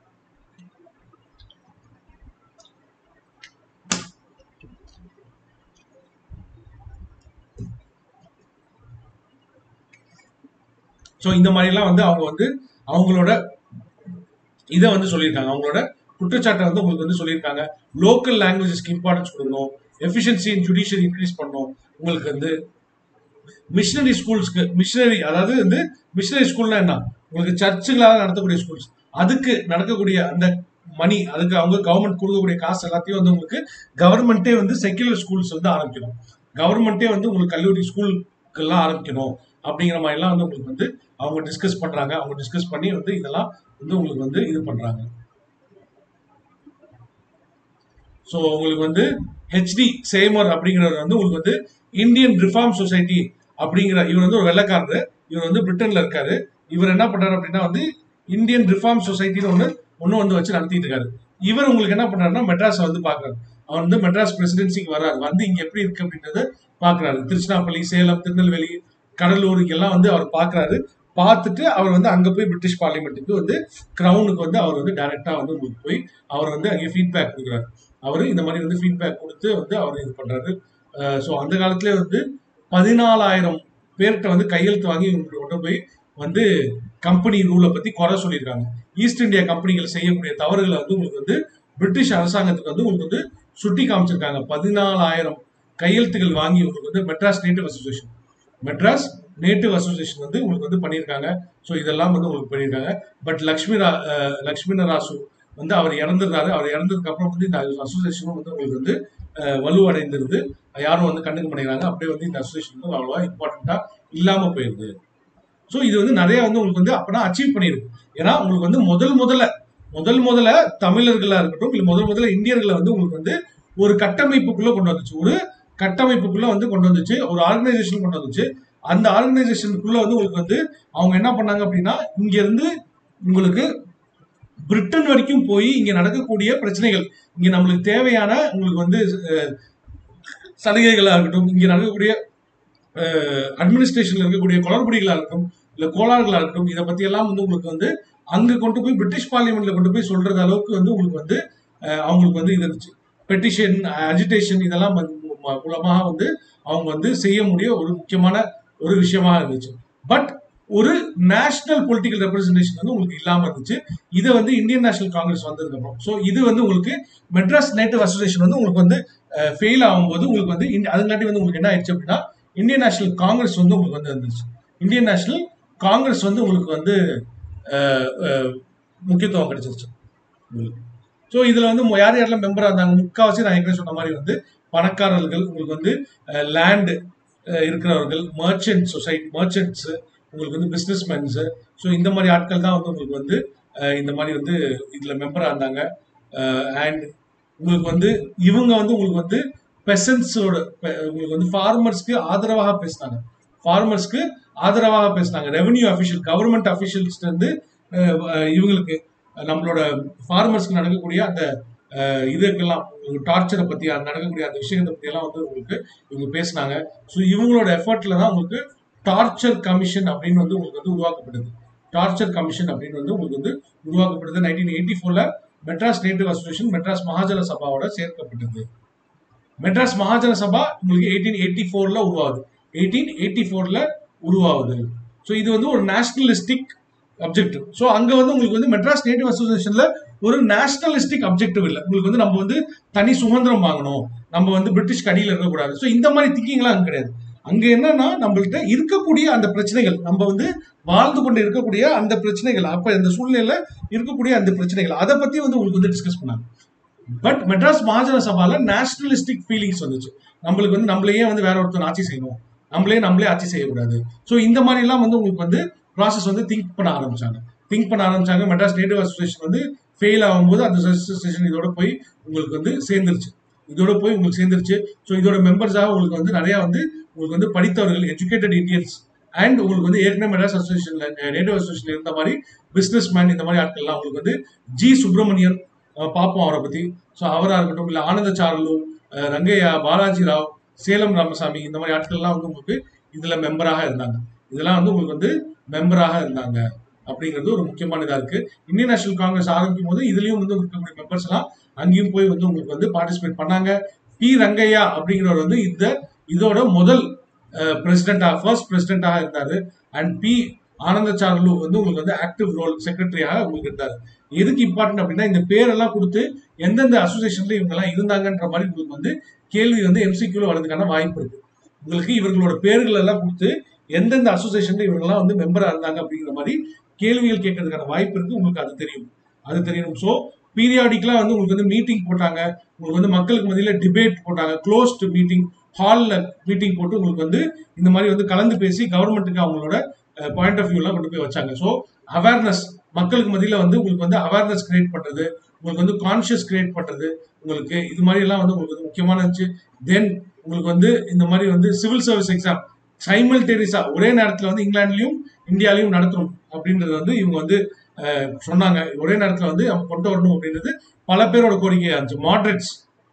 ஸோ இந்த மாதிரிலாம் வந்து அவங்க வந்து அவங்களோட இதை வந்து சொல்லியிருக்காங்க. அவங்களோட குற்றச்சாட்டை வந்து உங்களுக்கு வந்து சொல்லியிருக்காங்க. லோக்கல் லாங்குவேஜஸ்க்கு இம்பார்ட்டன்ஸ் கொடுக்கணும், எஃபிஷியன்சி இன் ஜுடிஷியரி இன்க்ரீஸ் பண்ணணும். உங்களுக்கு வந்து மிஷனரி ஸ்கூல்ஸ்க்கு மிஷனரி அதாவது வந்து மிஷனரி ஸ்கூல்னா என்ன? உங்களுக்கு சர்ச்சுகளால் நடத்தக்கூடிய ஸ்கூல்ஸ், அதுக்கு நடக்கக்கூடிய அந்த மணி, அதுக்கு அவங்க கவர்மெண்ட் கொடுக்கக்கூடிய காசு எல்லாத்தையும் வந்து உங்களுக்கு கவர்மெண்ட்டே வந்து செக்யூலர் ஸ்கூல்ஸ் வந்து ஆரம்பிக்கணும், கவர்மெண்ட்டே வந்து உங்களுக்கு கல்லூரி ஸ்கூலுக்கெல்லாம் ஆரம்பிக்கணும் அப்படிங்கிற மாதிரிலாம் வந்து உங்களுக்கு வந்து அவங்க டிஸ்கஸ் பண்றாங்க. அவங்க டிஸ்கஸ் பண்ணி வந்து இதெல்லாம் வந்து உங்களுக்கு வந்து இது பண்றாங்க. ஸோ உங்களுக்கு வந்து ஹெச்டி சேமர் அப்படிங்கிறவர் வந்து உங்களுக்கு வந்து இந்தியன் ரிஃபார்ம் சொசைட்டி அப்படிங்கிற இவர் வந்து ஒரு வெள்ளைக்காரரு, இவர் வந்து பிரிட்டன்ல இருக்காரு. இவர் என்ன பண்றாரு அப்படின்னா வந்து இந்தியன் ரிஃபார்ம் சொசைட்டின்னு ஒன்று ஒன்று வந்து வச்சு நடத்திட்டு இருக்காரு. இவர் உங்களுக்கு என்ன பண்றாருன்னா மெட்ராஸ் வந்து பாக்குறாரு. அவர் வந்து மெட்ராஸ் பிரசிடென்சிக்கு வர்றாரு, வந்து இங்க எப்படி இருக்கு அப்படின்றத பாக்குறாரு. திருச்சிராப்பள்ளி, சேலம், திருநெல்வேலி, கடலூர் இங்கெல்லாம் வந்து அவர் பாக்குறாரு. பார்த்துட்டு அவர் வந்து அங்க போய் பிரிட்டிஷ் பார்லிமெண்ட்டுக்கு வந்து கிரவுனுக்கு வந்து அவர் வந்து டைரக்டா வந்து உங்களுக்கு போய் அவர் வந்து அங்கே ஃபீட்பேக் கொடுக்குறாரு. அவரு இந்த மாதிரி வந்து ஃபீட்பேக் கொடுத்து வந்து அவர் இது பண்றாரு. ஸோ அந்த காலத்திலே வந்து பதினாலாயிரம் பேர்கிட்ட வந்து கையெழுத்து வாங்கி கொண்டு போய் வந்து கம்பெனி ரூலை பத்தி குறை சொல்லியிருக்காங்க. ஈஸ்ட் இந்தியா கம்பெனிகள் செய்யக்கூடிய தவறுகளை வந்து உங்களுக்கு வந்து பிரிட்டிஷ் அரசாங்கத்துக்கு வந்து உங்களுக்கு வந்து சுட்டி காமிச்சிருக்காங்க. பதினாலாயிரம் கையெழுத்துகள் வாங்கி உங்களுக்கு வந்து Madras native association Madras native association வந்து உங்களுக்கு வந்து பண்ணியிருக்காங்க. ஸோ இதெல்லாம் வந்து உங்களுக்கு பண்ணியிருக்காங்க. பட் லக்ஷ்மி ரா லக்ஷ்மி ராசு வந்து அவர் இறந்துடுறாரு. அவர் இறந்ததுக்கு அப்புறம் வந்து இந்த அசோசியேஷனும் வந்து உங்களுக்கு வந்து வலுவடைந்திருது. யாரும் வந்து கண்டுக்க மாட்டேங்கிறாங்க. அப்படியே வந்து இந்த அசோசியேஷன் வந்து அவ்வளோவா இம்பார்ட்டண்டா இல்லாம போயிருது. ஸோ இது வந்து நிறைய வந்து உங்களுக்கு வந்து அப்பதான் அச்சீவ் பண்ணியிருக்கு. ஏன்னா உங்களுக்கு வந்து முதல் முதல்ல முதல் முதல்ல தமிழர்களா இருக்கட்டும் இல்லை முதல் முதல்ல இந்தியர்களை வந்து உங்களுக்கு வந்து ஒரு கட்டமைப்புக்குள்ள கொண்டு வந்துச்சு, ஒரு கட்டமைப்புக்குள்ள வந்து கொண்டு வந்துச்சு, ஒரு ஆர்கனைசேஷன் கொண்டு வந்துச்சு. அந்த ஆர்கனைசேஷனுக்குள்ள வந்து உங்களுக்கு வந்து அவங்க என்ன பண்ணாங்க அப்படின்னா இங்க இருந்து உங்களுக்கு பிரிட்டன் வரைக்கும் போய் இங்க நடக்கக்கூடிய பிரச்சனைகள், இங்க நம்மளுக்கு தேவையான உங்களுக்கு வந்து சலுகைகளா இருக்கட்டும், இங்க நடக்கக்கூடிய அட்மினிஸ்ட்ரேஷன்ல இருக்கக்கூடிய குளறுபடிகளா இருக்கட்டும் இல்ல கோளாறுகளா இருக்கட்டும், இதை பத்தி எல்லாம் வந்து உங்களுக்கு வந்து அங்க கொண்டு போய் பிரிட்டிஷ் பார்லிமெண்ட்ல கொண்டு போய் சொல்றது அளவுக்கு வந்து உங்களுக்கு வந்து அவங்களுக்கு வந்து இது இருந்துச்சு. பெட்டிஷன், அஜிடேஷன் இதெல்லாம் மூலமாக வந்து அவங்க வந்து செய்ய முடிய ஒரு முக்கியமான ஒரு விஷயமா இருந்துச்சு. பட் ஒரு நேஷனல் பொலிட்டிக்கல் ரெப்ரஸன்டேஷன் வந்து உங்களுக்கு இல்லாம இருந்துச்சு. இதை வந்து இந்தியன் நேஷனல் காங்கிரஸ் வந்ததுக்கு அப்புறம் ஸோ இது வந்து உங்களுக்கு மெட்ராஸ் நேட்டிவ் அசோசியேஷன் வந்து உங்களுக்கு வந்து ஃபெயில் ஆகும்போது உங்களுக்கு வந்து அதுங்காட்டி வந்து உங்களுக்கு என்ன ஆயிடுச்சு அப்படின்னா இந்தியன் நேஷனல் காங்கிரஸ் வந்து உங்களுக்கு வந்து இருந்துச்சு. இந்தியன் நேஷனல் காங்கிரஸ் வந்து உங்களுக்கு வந்து முக்கியத்துவம் கிடைச்சிருச்சு. ஸோ இதுல வந்து யார் யாரெல்லாம் மெம்பரா இருந்தாங்க, முக்காவாசி நான் ஏற்கனவே சொன்ன மாதிரி வந்து பணக்காரர்கள், உங்களுக்கு வந்து லேண்ட் இருக்கிறவர்கள், மர்ச்சன்ட் சொசைட்டி மர்ச்சன்ட்ஸ், உங்களுக்கு வந்து பிசினஸ் மேன்ஸ், ஸோ இந்த மாதிரி ஆட்கள் தான் வந்து உங்களுக்கு வந்து இந்த மாதிரி வந்து இதுல மெம்பரா இருந்தாங்க. அண்ட் உங்களுக்கு வந்து இவங்க வந்து உங்களுக்கு வந்து பெசன்ஸோட உங்களுக்கு வந்து ஃபார்மர்ஸ்க்கு ஆதரவாக பேசினாங்க. ஃபார்மர்ஸ்க்கு ஆதரவாக பேசினாங்க. ரெவன்யூ அஃபிஷியல், கவர்மெண்ட் அஃபிஷியல்ஸ் வந்து இவங்களுக்கு நம்மளோட ஃபார்மர்ஸ்க்கு நடக்கக்கூடிய அந்த இதுக்கெல்லாம் டார்ச்சரை பத்தி நடக்கக்கூடிய அந்த விஷயத்தை பத்தி எல்லாம் வந்து உங்களுக்கு இவங்க பேசினாங்க. ஸோ இவங்களோட எஃபர்ட்ல தான் உங்களுக்கு டார்ச்சர் கமிஷன் அப்படின்னு வந்து உங்களுக்கு வந்து உருவாக்கப்படுது. டார்ச்சர் கமிஷன் அப்படின்னு வந்து உங்களுக்கு வந்து உருவாக்கப்படுது. நைன்டீன் எயிட்டி ஃபோர்ல மெட்ராஸ் நேட்டிவ் அசோசியேஷன் மெட்ராஸ் மகாஜன சபாவோட சேர்க்கப்பட்டது. மெட்ராஸ் மகாஜன சபா உங்களுக்கு எயிட்டீன் எயிட்டி ஃபோர்ல உருவாகுது. எயிட்டீன் எயிட்டி ஃபோர்ல உருவாகுது. ஸோ இது வந்து ஒரு நேஷனலிஸ்டிக் அப்ஜெக்டிவ். ஸோ அங்க வந்து உங்களுக்கு வந்து மெட்ராஸ் நேட்டிவ் அசோசியேஷன்ல ஒரு நேஷனலிஸ்டிக் அப்ஜெக்டிவ் இல்லை. உங்களுக்கு வந்து நம்ம வந்து தனி சுதந்திரம் வாங்கணும், நம்ம வந்து பிரிட்டிஷ் கடியில் இருக்கக்கூடாது. ஸோ இந்த மாதிரி திங்கிங்லாம் அங்க கிடையாது. அங்க என்னன்னா நம்மள்கிட்ட இருக்கக்கூடிய அந்த பிரச்சனைகள், நம்ம வந்து வாழ்ந்து கொண்டு இருக்கக்கூடிய அந்த பிரச்சனைகள், அப்ப இந்த சூழ்நிலையில இருக்கக்கூடிய அந்த பிரச்சனைகள், அதை பத்தி வந்து உங்களுக்கு வந்து டிஸ்கஸ் பண்ணாங்க. பட் மெட்ராஸ் மகாஜன சபால நேஷனலிஸ்டிக் ஃபீலிங்ஸ் வந்துச்சு. நம்மளுக்கு வந்து நம்மளையே வந்து வேற ஒருத்தர் ஆட்சி செய்யணும், நம்மளே நம்மளே ஆட்சி செய்யக்கூடாது. ஸோ இந்த மாதிரி எல்லாம் வந்து உங்களுக்கு வந்து ப்ராசஸ் வந்து திங்க் பண்ண ஆரம்பிச்சாங்க திங்க் பண்ண ஆரம்பிச்சாங்க மெட்ராஸ் நேட்டிவ் அசோசியேஷன் வந்து ஃபெயில் ஆகும்போது அந்த அசோசியேஷன் இதோட போய் உங்களுக்கு வந்து சேர்ந்துருச்சு. இதோட போய் உங்களுக்கு சேர்ந்துருச்சு. ஸோ இதோட மெம்பர்ஸாக உங்களுக்கு வந்து நிறைய வந்து உங்களுக்கு வந்து படித்தவர்கள், எஜுகேட்டட் இந்தியன்ஸ் அண்ட் உங்களுக்கு வந்து ஏற்கனவே மெட்ராஸ் அசோசியேஷன்ல நேட்டிவ் அசோசியேஷன் இருந்த மாதிரி பிசினஸ் மேன், இந்த மாதிரி ஆட்கள்லாம் உங்களுக்கு வந்து ஜி சுப்பிரமணியன் பார்ப்போம் அவரை பத்தி. ஸோ அவராக இருக்கட்டும், இல்லை ஆனந்த சார்லு, ரங்கையா, பாலாஜி ராவ், சேலம் ராமசாமி, இந்த மாதிரி ஆட்கள்லாம் வந்து உங்களுக்கு இதுல மெம்பராக இருந்தாங்க. இதெல்லாம் வந்து உங்களுக்கு வந்து மெம்பராக இருந்தாங்க அப்படிங்கிறது ஒரு முக்கியமான இதா இருக்கு. இந்தியன் நேஷனல் காங்கிரஸ் ஆரம்பிக்கும் போது இதுலயும் வந்து இருக்கக்கூடிய மெம்பர்ஸ் எல்லாம் அங்கேயும் போய் வந்து உங்களுக்கு வந்து பார்ட்டிசிபேட் பண்ணாங்க. பி ரங்கையா அப்படிங்கிறவர் வந்து இந்த இதோட முதல் பிரசிடென்டா ஃபர்ஸ்ட் பிரசிடென்டாக இருந்தாரு. அண்ட் பி ஆனந்த சார்லு வந்து உங்களுக்கு வந்து ஆக்டிவ் ரோல் செக்ரட்டரியாக உங்களுக்கு இருந்தாரு. எதுக்கு இம்பார்ட்டன்ட் அப்படின்னா இந்த பேரெல்லாம் கொடுத்து எந்தெந்த அசோசியேஷன்ல இவங்க எல்லாம் இருந்தாங்கன்ற மாதிரி உங்களுக்கு வந்து கேள்வி வந்து எம்சிக்யூல வரதுக்கான வாய்ப்பு இருக்கு. உங்களுக்கு இவர்களோட பேர்கள் எல்லாம் கொடுத்து எந்தெந்த அசோசியேஷன்ல இவங்கெல்லாம் வந்து மெம்பரா இருந்தாங்க அப்படிங்கிற மாதிரி கேள்விகள் கேட்கறதுக்கான வாய்ப்பு இருக்கு. உங்களுக்கு அது தெரியும், அது தெரியணும். ஸோ பீரியாடிக்கலா வந்து உங்களுக்கு வந்து மீட்டிங் போட்டாங்க, உங்களுக்கு வந்து மக்களுக்கு மத்தியில டிபேட் போட்டாங்க, க்ளோஸ்டு மீட்டிங், ஹால்ல மீட்டிங் போட்டு உங்களுக்கு வந்து இந்த மாதிரி வந்து கலந்து பேசி கவர்மெண்ட்டுக்கு அவங்களோட பாயிண்ட் ஆஃப் வியூ எல்லாம் கொண்டு போய் வச்சாங்க. ஸோ அவேர்னஸ், மக்களுக்கு மத்தியில வந்து உங்களுக்கு வந்து அவேர்னஸ் கிரியேட் பண்றது, உங்களுக்கு வந்து கான்சியஸ் கிரியேட் பண்றது, உங்களுக்கு இது மாதிரி எல்லாம் வந்து உங்களுக்கு வந்து முக்கியமான இருந்துச்சு. தென் உங்களுக்கு வந்து இந்த மாதிரி வந்து சிவில் சர்வீஸ் எக்ஸாம் சைமல்டேனியஸா ஒரே நேரத்தில் வந்து இங்கிலாந்துலயும் இந்தியாலையும் நடத்தணும் அப்படின்றது வந்து இவங்க வந்து சொன்னாங்க. ஒரே நேரத்தில் வந்து அவங்க கொண்டு வரணும் அப்படின்றது பல பேரோட கோரிக்கையா இருந்துச்சு. மாட்ரேட்ஸ்,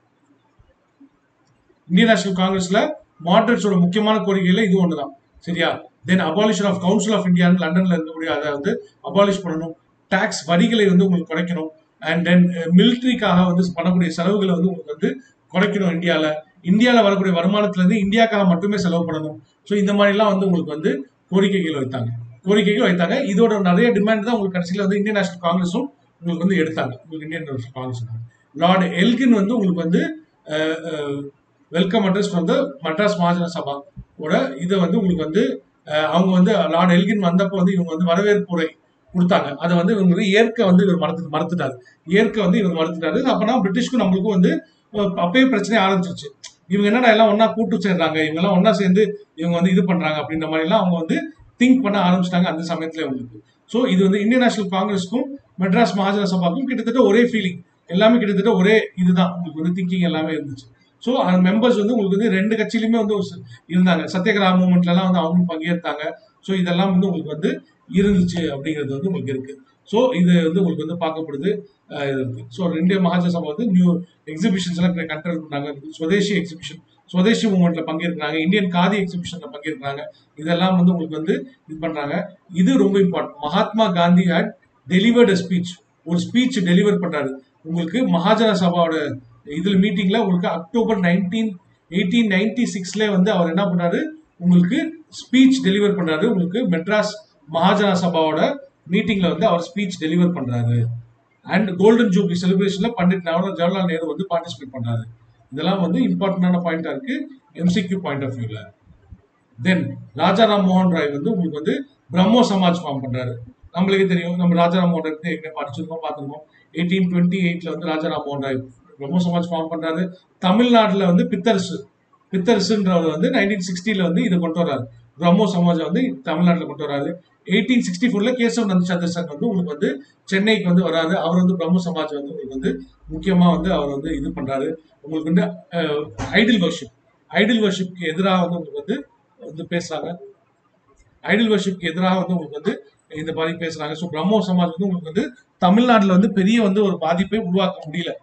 இந்தியன் நேஷனல் காங்கிரஸ்ல மாட்ரேட்ஸோட முக்கியமான கோரிக்கையில இது ஒண்ணுதான். சரியா? Then abolition of council of India லண்டன்ல இருக்கக்கூடிய அதை வந்து அபாலிஷ் பண்ணணும். டாக்ஸ் வரிகளை வந்து உங்களுக்கு குறைக்கணும். அண்ட் தென் மிலிட்ரிக்காக வந்து பண்ணக்கூடிய செலவுகளை வந்து உங்களுக்கு வந்து குறைக்கணும். இந்தியால இந்தியாவில் வரக்கூடிய வருமானத்துல இருந்து இந்தியாக்காக மட்டுமே செலவு பண்ணணும். ஸோ இந்த மாதிரிலாம் வந்து உங்களுக்கு வந்து கோரிக்கைகள் வைத்தாங்க கோரிக்கைகள் வைத்தாங்க இதோட நிறைய டிமாண்ட் தான் உங்களுக்கு கடைசியில் வந்து இந்தியன் நேஷனல் காங்கிரஸும் உங்களுக்கு வந்து எடுத்தாங்க. உங்களுக்கு Indian national Congress lord Elgin வந்து உங்களுக்கு வந்து வெல்கம் அட்ரஸ் வந்து மெட்ராஸ் மகாஜன சபா ஓட இதை வந்து உங்களுக்கு வந்து அவங்க வந்து லார்ட் எல்கின் வந்தப்போ வந்து இவங்க வந்து வரவேற்புரை கொடுத்தாங்க. அதை வந்து இவங்க வந்து ஏற்க வந்து இவர் மறுத்து மறுத்துட்டாரு ஏற்க வந்து இவர் மறுத்துட்டாரு. அப்பனா பிரிட்டிஷ்க்கும் நம்மளுக்கும் வந்து அப்பயே பிரச்சனை ஆரம்பிச்சிருச்சு. இவங்க என்னடா எல்லாம் ஒன்னா கூட்டு சேர்றாங்க, இவங்க எல்லாம் ஒன்னா சேர்ந்து இவங்க வந்து இது பண்றாங்க அப்படின்ற மாதிரி எல்லாம் அவங்க வந்து திங்க் பண்ண ஆரம்பிச்சிட்டாங்க அந்த சமயத்துல உங்களுக்கு. ஸோ இது வந்து இந்தியன் நேஷனல் காங்கிரஸ்க்கும் மெட்ராஸ் மகாஜன சபாக்கும் கிட்டத்தட்ட ஒரே ஃபீலிங், எல்லாமே கிட்டத்தட்ட ஒரே இதுதான் உங்களுக்கு வந்து திங்கிங் எல்லாமே இருந்துச்சு. ஸோ அந்த மெம்பர்ஸ் வந்து உங்களுக்கு வந்து ரெண்டு கட்சியிலுமே வந்து இருந்தாங்க. சத்தியகிரக மூவ்மெண்ட்ல எல்லாம் வந்து அவங்க பங்கேற்றாங்க. ஸோ இதெல்லாம் வந்து உங்களுக்கு வந்து இருந்துச்சு அப்படிங்கிறது வந்து உங்களுக்கு இருக்கு. ஸோ இது வந்து உங்களுக்கு வந்து பார்க்கப்படுது. ஸோ இந்திய மகாஜன சபா வந்து நியூ எக்ஸிபிஷன்ஸ் எல்லாம் கண்டக்ட் பண்ணாங்க. சுதேசி எக்ஸிபிஷன், சுதேசி மூவ்மெண்ட்ல பங்கேற்கிறாங்க, இந்தியன் காதி எக்ஸிபிஷன்ல பங்கேற்கிறாங்க. இதெல்லாம் வந்து உங்களுக்கு வந்து இது பண்றாங்க. இது ரொம்ப important. Mahatma Gandhi had delivered a speech, ஒரு ஸ்பீச் டெலிவர் பண்றாரு. உங்களுக்கு மகாஜன சபாவோட இதுல மீட்டிங்ல உங்களுக்கு அக்டோபர் நைன்டீன் எயிட்டீன் நைன்டி சிக்ஸ்ல வந்து அவர் என்ன பண்றாரு, உங்களுக்கு ஸ்பீச் டெலிவர் பண்றாரு. உங்களுக்கு மெட்ராஸ் மகாஜன சபாவோட மீட்டிங்ல வந்து அவர் ஸ்பீச் டெலிவர் பண்றாரு. அண்ட் கோல்டன் ஜூப்ளி செலிப்ரேஷன்ல பண்டிட் ஜவஹர்லால் நேரு வந்து பார்ட்டிசிபேட் பண்றாரு. இதெல்லாம் வந்து இம்பார்ட்டன்டான பாயிண்டா இருக்கு எம்சிக்யூ பாயிண்ட் ஆஃப் வியூல. தென் ராஜா ராம் மோகன் ராய் வந்து உங்களுக்கு வந்து பிரம்மோ சமாஜ் ஃபார்ம் பண்றாரு. நம்மளுக்கு தெரியும், நம்ம ராஜா ராம் மோகன் ராய் ஏற்கனவே படிச்சிருக்கோம், பார்த்துருக்கோம். எயிட்டீன் டுவெண்ட்டி எயிட்ல வந்து ராஜா ராம் மோகன் ராய் பிரம்மோ சமாஜ் ஃபார்ம் பண்றாரு. தமிழ்நாட்டில் வந்து பித்தரசு பித்தரசுன்றவர் வந்து நைன்டீன் சிக்ஸ்டில வந்து இதை கொண்டு வர்றாரு. பிரம்மோ சமாஜ் வந்து தமிழ்நாட்டில் கொண்டு வராரு. எயிட்டீன் சிக்ஸ்டி ஃபோர்ல கேசவ் நந்த் சந்திரசன் வந்து உங்களுக்கு வந்து சென்னைக்கு வந்து வராரு. அவர் வந்து பிரம்மோ சமாஜ் வந்து உங்களுக்கு வந்து முக்கியமா வந்து அவர் வந்து இது பண்றாரு. உங்களுக்கு வந்து ஐடில் வர்ஷிப் ஐடில் வர்ஷிப்க்கு எதிராக வந்து உங்களுக்கு வந்து வந்து பேசுறாங்க. ஐடில் வர்ஷிப்க்கு எதிராக வந்து உங்களுக்கு வந்து இந்த மாதிரி பேசுறாங்க. ஸோ பிரம்மோ சமாஜ் வந்து உங்களுக்கு வந்து தமிழ்நாட்டில் வந்து பெரிய வந்து ஒரு பாதிப்பை உருவாக்க முடியல.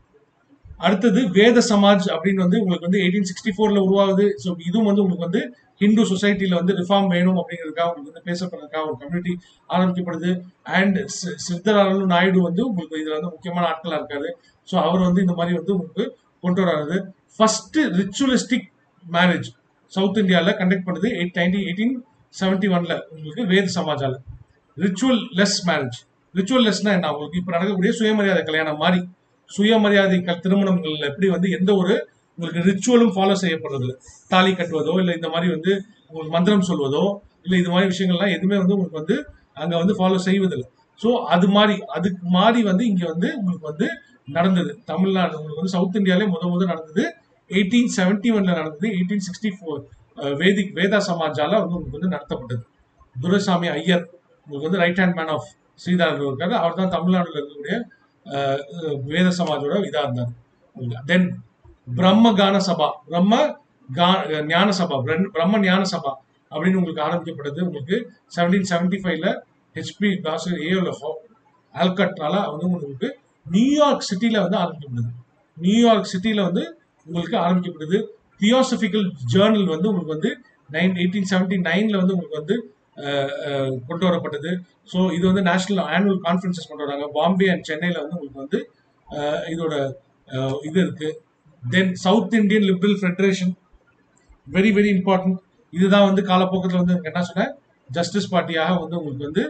அடுத்தது வேத சமாஜ் அப்படின்னு வந்து உங்களுக்கு வந்து எயிட்டீன் சிக்ஸ்டி ஃபோர்ல உருவாகுது. ஸோ இதுவும் வந்து உங்களுக்கு வந்து ஹிந்து சொசைட்டில வந்து ரிஃபார்ம் வேணும் அப்படிங்கிறதுக்காக உங்களுக்கு வந்து பேசப்படுறதுக்காக ஒரு கம்யூனிட்டி ஆரம்பிக்கப்படுது. அண்ட் சித்தராலு நாயுடு வந்து உங்களுக்கு இதுல வந்து முக்கியமான ஆட்களா இருக்காரு. ஸோ அவர் வந்து இந்த மாதிரி வந்து உங்களுக்கு கொண்டு வராது. ஃபர்ஸ்ட் ரிச்சுவலிஸ்டிக் மேரேஜ் சவுத் இந்தியாவில் கண்டக்ட் பண்ணுது எயிட் நைன்டீன் எயிட்டீன் செவன்டி ஒன்ல உங்களுக்கு வேத சமாஜால. Ritual less marriage. ரிச்சுவல் லெஸ்னா என்ன, உங்களுக்கு இப்போ நடக்கக்கூடிய சுயமரியாதை கல்யாணம் மாதிரி சுயமரியாதை திருமணங்கள் எப்படி வந்து எந்த ஒரு உங்களுக்கு ரிச்சுவலும் ஃபாலோ செய்யப்படுறது, தாலி கட்டுவதோ இல்லை இந்த மாதிரி வந்து உங்களுக்கு மந்திரம் சொல்வதோ இல்லை இது மாதிரி விஷயங்கள்லாம் எதுவுமே வந்து உங்களுக்கு வந்து அங்க வந்து ஃபாலோ செய்வதில்லை. ஸோ அது மாதிரி அதுக்கு மாதிரி வந்து இங்க வந்து உங்களுக்கு வந்து நடந்தது. தமிழ்நாடு உங்களுக்கு வந்து சவுத் இந்தியாலே முத முதல் நடந்தது எயிட்டீன் செவன்டி ஒன்ல நடந்தது. Eighteen sixty four Vedic Veda சமாஜால வந்து உங்களுக்கு வந்து நடத்தப்பட்டது. துரைசாமி ஐயர் உங்களுக்கு வந்து right hand man of Sridhar இருக்காரு. அவர் தான் தமிழ்நாடுல இருக்கக்கூடிய வேத சமாஜோட இதா இருந்தார். தென் பிரம்ம கான சபா பிரம்ம ஞான சபா பிரம்ம ஞான சபா அப்படின்னு உங்களுக்கு ஆரம்பிக்கப்பட்டது. உங்களுக்கு செவன்டீன் செவன்டி ஃபைவ்ல ஹெச்பி தாசர் ஏ ஆல்கட்ரால வந்து உங்களுக்கு நியூயார்க் சிட்டில வந்து ஆரம்பிக்கப்படுது. நியூயார்க் சிட்டில வந்து உங்களுக்கு ஆரம்பிக்கப்படுது. தியோசபிக்கல் ஜேர்னல் வந்து உங்களுக்கு வந்து நைன் எயிட்டீன் செவன்டி நைன்ல வந்து உங்களுக்கு வந்து கொண்டு வரப்பட்டது. ஸோ இது வந்து நேஷனல் ஆனுவல் கான்ஃபரன்சஸ் கொண்டு வராங்க. பாம்பே அண்ட் சென்னையில் வந்து உங்களுக்கு வந்து இதோட இது இருக்கு. Then south Indian liberal federation very very important. இதுதான் வந்து காலப்போக்கத்தில் வந்து என்ன சொன்னேன், ஜஸ்டிஸ் பார்ட்டியாக வந்து உங்களுக்கு வந்து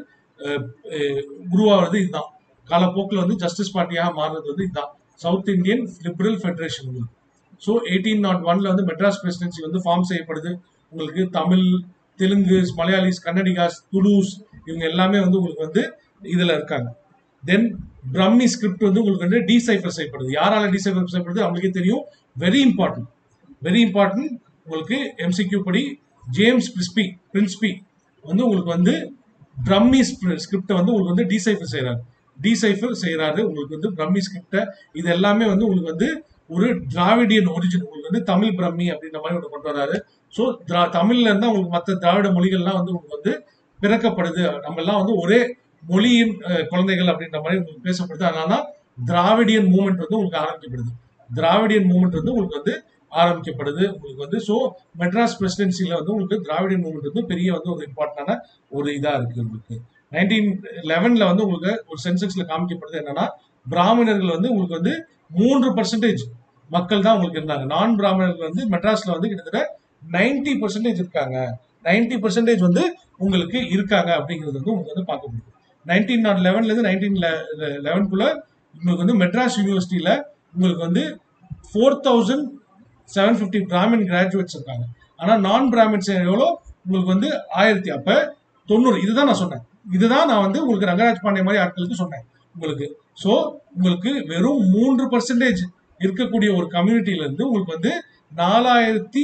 உருவாகிறது. இதுதான் காலப்போக்கில் வந்து ஜஸ்டிஸ் பார்ட்டியாக மாறுறது வந்து இதுதான் south Indian liberal federation. So eighteen nought ஒன்ல வந்து மெட்ராஸ் பிரசிடென்சி வந்து ஃபார்ம் செய்யப்படுது. உங்களுக்கு தமிழ், தெலுங்கு, மலையாளிஸ், கன்னடிகாஸ், துலூஸ் இவங்க எல்லாமே வந்து உங்களுக்கு வந்து இதுல இருக்காங்க. தென் பிரம்மி ஸ்கிரிப்ட் வந்து உங்களுக்கு வந்து டீசைஃபர் செய்யப்படுது. யாரால டீசைஃபர் செய்யப்படுது நம்மளுக்கே தெரியும். வெரி இம்பார்ட்டன்ட் வெரி இம்பார்ட்டன்ட் உங்களுக்கு எம்சிக்யூ படி ஜேம்ஸ் பிரிஸ்பி பிரின்ஸ்பி வந்து உங்களுக்கு வந்து பிரம்மி ஸ்கிரிப்டை வந்து உங்களுக்கு வந்து டீசைஃபர் செய்யறாரு டீசைஃபர் செய்யறாரு உங்களுக்கு வந்து பிரம்மி ஸ்கிரிப்டை. இது எல்லாமே வந்து உங்களுக்கு வந்து ஒரு திராவிடியன் ஒரிஜின் உங்களுக்கு வந்து தமிழ் பிரம்மி அப்படின்ற மாதிரி ஒன்று கொண்டு வராரு. ஸோ திரா தமிழ்ல இருந்தா உங்களுக்கு மற்ற திராவிட மொழிகள்லாம் வந்து உங்களுக்கு வந்து பிறக்கப்படுது. நம்ம எல்லாம் வந்து ஒரே மொழியின் குழந்தைகள் அப்படின்ற மாதிரி உங்களுக்கு பேசப்படுது. அதனால திராவிடியன் மூவ்மெண்ட் வந்து உங்களுக்கு ஆரம்பிக்கப்படுது. திராவிடியன் மூவ்மெண்ட் வந்து உங்களுக்கு வந்து ஆரம்பிக்கப்படுது உங்களுக்கு வந்து. ஸோ மெட்ராஸ் பிரசிடென்சில வந்து உங்களுக்கு திராவிடியன் மூவ்மெண்ட் வந்து பெரிய வந்து ஒரு இம்பார்ட்டன்டான ஒரு இதா இருக்கு. உங்களுக்கு நைன்டீன் லெவன்ல வந்து உங்களுக்கு ஒரு சென்செக்ஸ்ல காமிக்கப்படுது என்னன்னா, பிராமணர்கள் வந்து உங்களுக்கு வந்து மூன்று பர்சன்டேஜ் மக்கள் தான் உங்களுக்கு இருந்தாங்க. நான் பிராமணர்கள் வந்து மெட்ராஸ்ல வந்து கிட்டத்தட்ட நைன்டி பர்சன்டேஜ் இருக்காங்க. நைன்டி பர்சன்டேஜ் வந்து உங்களுக்கு இருக்காங்க அப்படிங்கிறது வந்து உங்களுக்கு வந்து பார்க்க முடியும். நைன்டீன் நாட் லெவன்ல இருந்து நைன்டீன் லெவன்குள்ள உங்களுக்கு வந்து மெட்ராஸ் யூனிவர்சிட்டியில உங்களுக்கு வந்து four thousand seven fifty Brahmin graduates இருக்காங்க. ஆனா நான் பிராமின்ஸ் எவ்வளோ உங்களுக்கு வந்து ஆயிரத்தி அப்ப தொண்ணூறு. இதுதான் நான் சொன்னேன். இதுதான் நான் வந்து உங்களுக்கு ரங்கராஜ் பாண்டே மாதிரி ஆட்களுக்கு சொன்னேன் உங்களுக்கு. ஸோ உங்களுக்கு வெறும் மூன்று பர்சன்டேஜ் இருக்கக்கூடிய ஒரு கம்யூனிட்டியில இருந்து உங்களுக்கு வந்து நாலாயிரத்தி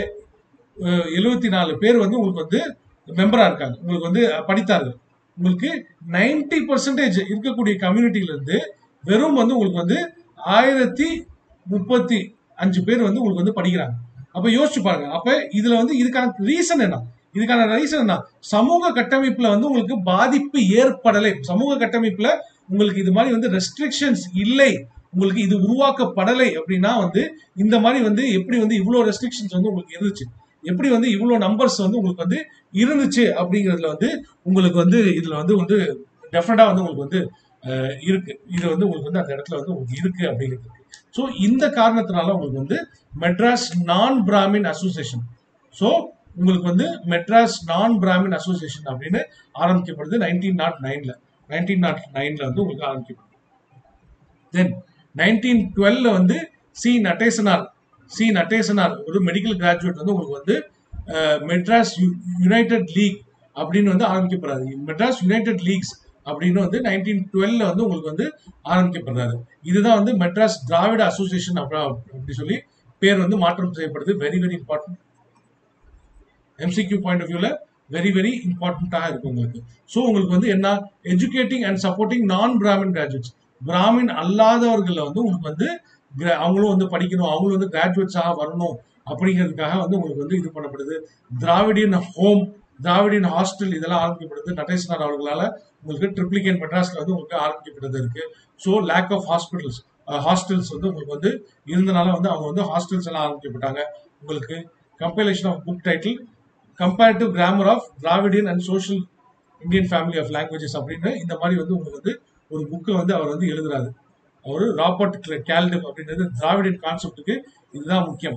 எழுபத்தி நாலு பேர் வந்து உங்களுக்கு வந்து மெம்பரா இருக்காங்க, உங்களுக்கு வந்து படித்தார்கள். உங்களுக்கு நைன்டி பர்சன்டேஜ் இருக்கக்கூடிய கம்யூனிட்டியில இருந்து வெறும் வந்து உங்களுக்கு வந்து ஆயிரத்தி முப்பத்தி அஞ்சு பேர் வந்து உங்களுக்கு வந்து படிக்கிறாங்க. அப்ப யோசிச்சு பாருங்க. அப்ப இதுல வந்து இதுக்கான ரீசன் என்ன? இதுக்கான ரீசன் என்ன? சமூக கட்டமைப்புல வந்து உங்களுக்கு பாதிப்பு ஏற்படலை. சமூக கட்டமைப்புல உங்களுக்கு இது மாதிரி வந்து ரெஸ்ட்ரிக்ஷன்ஸ் இல்லை, உங்களுக்கு இது உருவாக்கப்படலை அப்படின்னா வந்து இந்த மாதிரி வந்து எப்படி வந்து இவ்வளவு ரெஸ்ட்ரிக்ஷன்ஸ் வந்து உங்களுக்கு இருந்துச்சு, எப்படி வந்து இவ்வளவு நம்பர்ஸ் வந்து உங்களுக்கு வந்து இருந்துச்சு அப்படிங்கிறதுல வந்து உங்களுக்கு வந்து இதுல வந்து வந்து டெஃபினட்டா வந்து உங்களுக்கு வந்து இருக்கு. இது வந்து உங்களுக்கு வந்து அந்த இடத்துல வந்து உங்களுக்கு இருக்கு அப்படிங்கிறது. ஸோ இந்த காரணத்தினால உங்களுக்கு வந்து மெட்ராஸ் நான் பிராமின் அசோசியேஷன், ஸோ உங்களுக்கு வந்து மெட்ராஸ் நான் பிராமின் அசோசியேஷன் அப்படின்னு ஆரம்பிக்கப்படுது நைன்டீன் நாட் நைன்ல நைன்டீன் நாட் நைன்ல வந்து உங்களுக்கு ஆரம்பிக்கப்படுது. தென் நைன்டீன் டுவெல்ல வந்து சி நடேசனார் சி நடேசனார் ஒரு மெடிக்கல் கிராஜுவேட் வந்து உங்களுக்கு வந்து மெட்ராஸ் யுனைடெட் லீக் அப்படின்னு வந்து ஆரம்பிக்கப்படுறாரு. மெட்ராஸ் யுனைடெட் லீக்ஸ் அப்படின்னு வந்து நைன்டீன் டுவெல்ல வந்து உங்களுக்கு வந்து ஆரம்பிக்கப்படுறாரு. இதுதான் வந்து மெட்ராஸ் திராவிட அசோசியேஷன் அப்படி சொல்லி பேர் வந்து மாற்றம் செய்யப்படுது. Very very important MCQ point of வியூல வெரி வெரி இம்பார்ட்டன்டாக இருக்கு உங்களுக்கு. ஸோ உங்களுக்கு வந்து என்ன, எஜுகேட்டிங் அண்ட் சப்போர்ட்டிங் நான் பிராமின் கிராஜுவேட்ஸ், பிராமின் அல்லாதவர்களை வந்து உங்களுக்கு வந்து அவங்களும் வந்து படிக்கணும், அவங்களும் வந்து கிராஜுவேட்ஸாக வரணும் அப்படிங்கிறதுக்காக வந்து உங்களுக்கு வந்து இது பண்ணப்படுது. திராவிடியன் ஹோம், திராவிடியன் ஹாஸ்டல் இதெல்லாம் ஆரம்பிக்கப்படுது நடேசனார் அவர்களால. உங்களுக்கு ட்ரிப்ளிகேன் மெட்ராஸ்ல வந்து உங்களுக்கு ஆரம்பிக்கப்பட்டது இருக்கு. So lack of hospitals hostels வந்து உங்களுக்கு வந்து இருந்தனால வந்து அவங்க வந்து ஹாஸ்டல்ஸ் எல்லாம் ஆரம்பிக்கப்பட்டாங்க. உங்களுக்கு compilation of book title comparative grammar of Dravidian and social Indian family of languages அப்படின்னு இந்த மாதிரி வந்து உங்களுக்கு வந்து ஒரு புக்கை வந்து அவர் வந்து எழுதுறாரு. அவர் ராபர்ட் கேல்டிவ் அப்படின்றது திராவிடியன் கான்செப்டுக்கு இதுதான் முக்கியம்.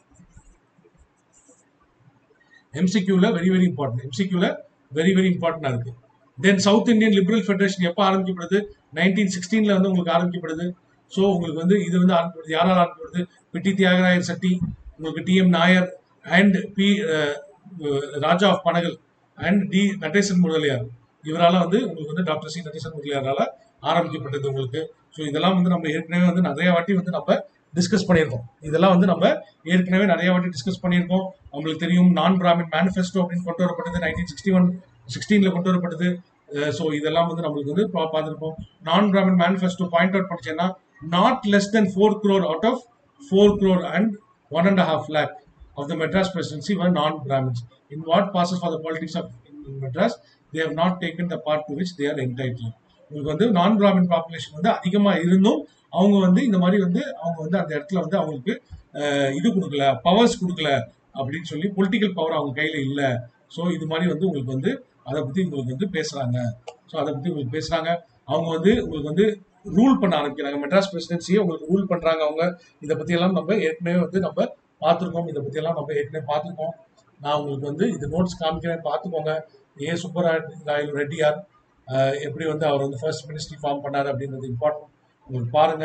எம்சிக்யூல வெரி வெரி இம்பார்ட்டன்ட் எம்சிக்யூல வெரி வெரி இம்பார்ட்டன்டா இருக்கு. Then south Indian liberal federation எப்போ ஆரம்பிக்கப்படுது, நைன்டீன் சிக்ஸ்டீன்ல வந்து உங்களுக்கு ஆரம்பிக்கப்படுது. ஸோ உங்களுக்கு வந்து இது வந்து ஆரம்பிக்கப்படுது. யாரால் ஆரம்பிக்கப்படுது, பிட்டி தியாகராயர் சட்டி, உங்களுக்கு T M Nair and P Raja of Panagal and T Natesan Mudaliar, இவரால் வந்து உங்களுக்கு வந்து டாக்டர் சி நடேசன் முதலியாரால ஆரம்பிக்கப்பட்டது உங்களுக்கு. ஸோ இதெல்லாம் வந்து நம்ம ஏற்கனவே வந்து நிறைய வாட்டி வந்து நம்ம டிஸ்கஸ் பண்ணியிருக்கோம். இதெல்லாம் வந்து நம்ம ஏற்கனவே நிறைய வாட்டி டிஸ்கஸ் பண்ணியிருக்கோம். உங்களுக்கு தெரியும் நான் பிராமின் மேனிஃபெஸ்டோ அப்படின்னு கொண்டு வரப்பட்டது நைன்டீன் சிக்ஸ்டி ஒன் சிக்ஸ்டீன்ல கொண்டு வரப்பட்டது. ஸோ இதெல்லாம் வந்து நம்மளுக்கு வந்து பார்த்துருப்போம். Non Brahmin manifesto point out பண்ணிச்சேன்னா not less then four crore out of four crore and one and half lakh of the Madras presidency were non-Brahmins. In what passes for the politics of in Madras, they have not taken the part to which they are entitled. உங்களுக்கு வந்து நான் Brahmin population வந்து அதிகமா இருந்தும் அவங்க வந்து இந்த மாதிரி வந்து அவங்க வந்து அந்த இடத்துல வந்து அவங்களுக்கு இது கொடுக்கல, பவர்ஸ் கொடுக்கல அப்படின்னு சொல்லி, பொலிட்டிக்கல் பவர் அவங்க கையில இல்ல. ஸோ இது மாதிரி வந்து உங்களுக்கு வந்து அதை பத்தி உங்களுக்கு வந்து பேசுறாங்க. ஸோ அதை பத்தி உங்களுக்கு பேசுறாங்க. அவங்க வந்து உங்களுக்கு வந்து ரூல் பண்ண ஆரம்பிக்கிறாங்க. மெட்ராஸ் பிரசிடென்சியை உங்களுக்கு ரூல் பண்றாங்க அவங்க. இதை பத்தி எல்லாம் நம்ம ஏற்கனவே வந்து நம்ம பார்த்துருக்கோம். இதை பத்தி எல்லாம் நம்ம ஏற்கனவே பார்த்துருக்கோம். நான் உங்களுக்கு வந்து இது நோட்ஸ் காமிக்கிறேன், பார்த்துக்கோங்க. ஏ சுப்பராயலு ரெட்டியார் எப்படி வந்து அவர் வந்து ஃபர்ஸ்ட் மினிஸ்ட்ரி ஃபார்ம் பண்ணாரு அப்படின்றது இம்பார்ட்டன்ட், உங்களுக்கு பாருங்க.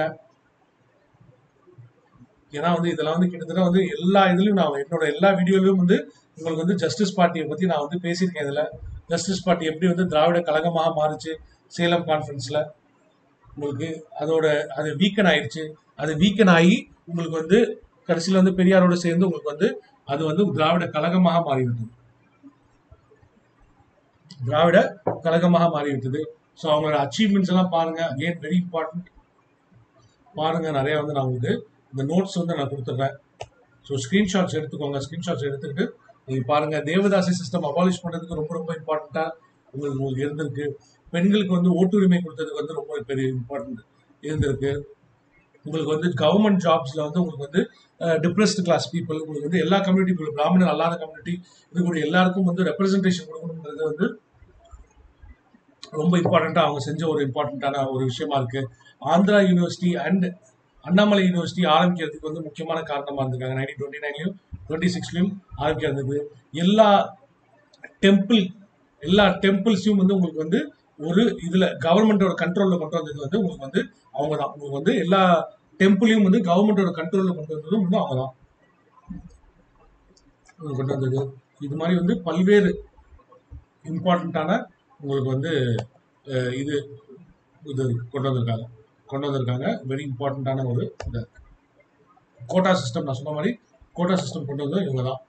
ஏன்னா வந்து இதெல்லாம் வந்து கிட்டத்தட்ட வந்து எல்லா இதுலயும் நான் என்னோட எல்லா வீடியோலையும் வந்து உங்களுக்கு வந்து ஜஸ்டிஸ் பார்ட்டியை பத்தி நான் வந்து பேசியிருக்கேன். இதுல ஜஸ்டிஸ் பார்ட்டி எப்படி வந்து திராவிட கழகமாக மாறுச்சு சேலம் கான்ஃபரன்ஸ்ல, உங்களுக்கு அதோட அது வீக்கன் ஆயிடுச்சு. அது வீக்கன் ஆகி உங்களுக்கு வந்து கடைசியில் வந்து பெரியாரோட சேர்ந்து உங்களுக்கு வந்து அது வந்து திராவிட கழகமாக மாறிவிட்டது. திராவிட கழகமாக மாறிவிட்டது. ஸோ அவங்களோட அச்சீவ்மெண்ட்ஸ் எல்லாம் பாருங்க. அகெயின் வெரி இம்பார்ட்டன்ட் பாருங்க. நிறைய வந்து நான் உங்களுக்கு இந்த நோட்ஸ் வந்து நான் கொடுத்துட்றேன். ஸோ ஸ்கிரீன்ஷாட்ஸ் எடுத்துக்கோங்க. ஸ்கிரீன்ஷாட்ஸ் எடுத்துக்கிட்டு நீங்க பாருங்க. தேவதாசி சிஸ்டம் அபாலிஷ் பண்றதுக்கு ரொம்ப ரொம்ப இம்பார்ட்டண்டா உங்களுக்கு உங்களுக்கு இருந்திருக்கு. பெண்களுக்கு வந்து ஓட்டுரிமை கொடுத்ததுக்கு வந்து ரொம்ப பெரிய இம்பார்ட்டன்ட் இருந்திருக்கு. உங்களுக்கு வந்து கவர்மெண்ட் ஜாப்ஸ்ல வந்து உங்களுக்கு வந்து டிப்ரெஸ்ட் கிளாஸ் பீப்புள், உங்களுக்கு வந்து எல்லா கம்யூனிட்டி, பிராமணர் அல்லாத கம்யூனிட்டி, இதுக்கூடிய எல்லாருக்கும் வந்து ரெப்ரஸன்டேஷன் கொடுக்கணுன்றது வந்து ரொம்ப இம்பார்ட்டண்டா அவங்க செஞ்ச ஒரு இம்பார்ட்டன்டான ஒரு விஷயமா இருக்கு. Andhra university and Annamalai university ஆரம்பிக்கிறதுக்கு வந்து முக்கியமான காரணமா இருந்திருக்காங்க. நைன்டீன் டுவெண்ட்டி நைன்லயும் டுவெண்ட்டி சிக்ஸ்லயும் ஆரம்பிக்கிறது. எல்லா டெம்பிள் எல்லா டெம்பிள்ஸையும் வந்து உங்களுக்கு வந்து ஒரு இதுல கவர்மெண்டோட கண்ட்ரோல்ல கொண்டு வந்தது வந்து உங்களுக்கு வந்து அவங்க தான். உங்களுக்கு வந்து எல்லா டெம்பிளையும் வந்து கவர்மெண்டோட கண்ட்ரோல்ல கொண்டு வந்ததும் வந்து அவங்க தான் கொண்டு வந்தது. இது மாதிரி வந்து பல்வேறு இம்பார்ட்டன்டான உங்களுக்கு வந்து இது இது கொண்டு வந்திருக்காங்க கொண்டு வந்திருக்காங்க வெரி இம்பார்ட்டன்டான ஒரு இந்த கோட்டா சிஸ்டம். நான் சொன்ன மாதிரி கோட்டா சிஸ்டம் கொண்டு வந்தது இவங்க தான்.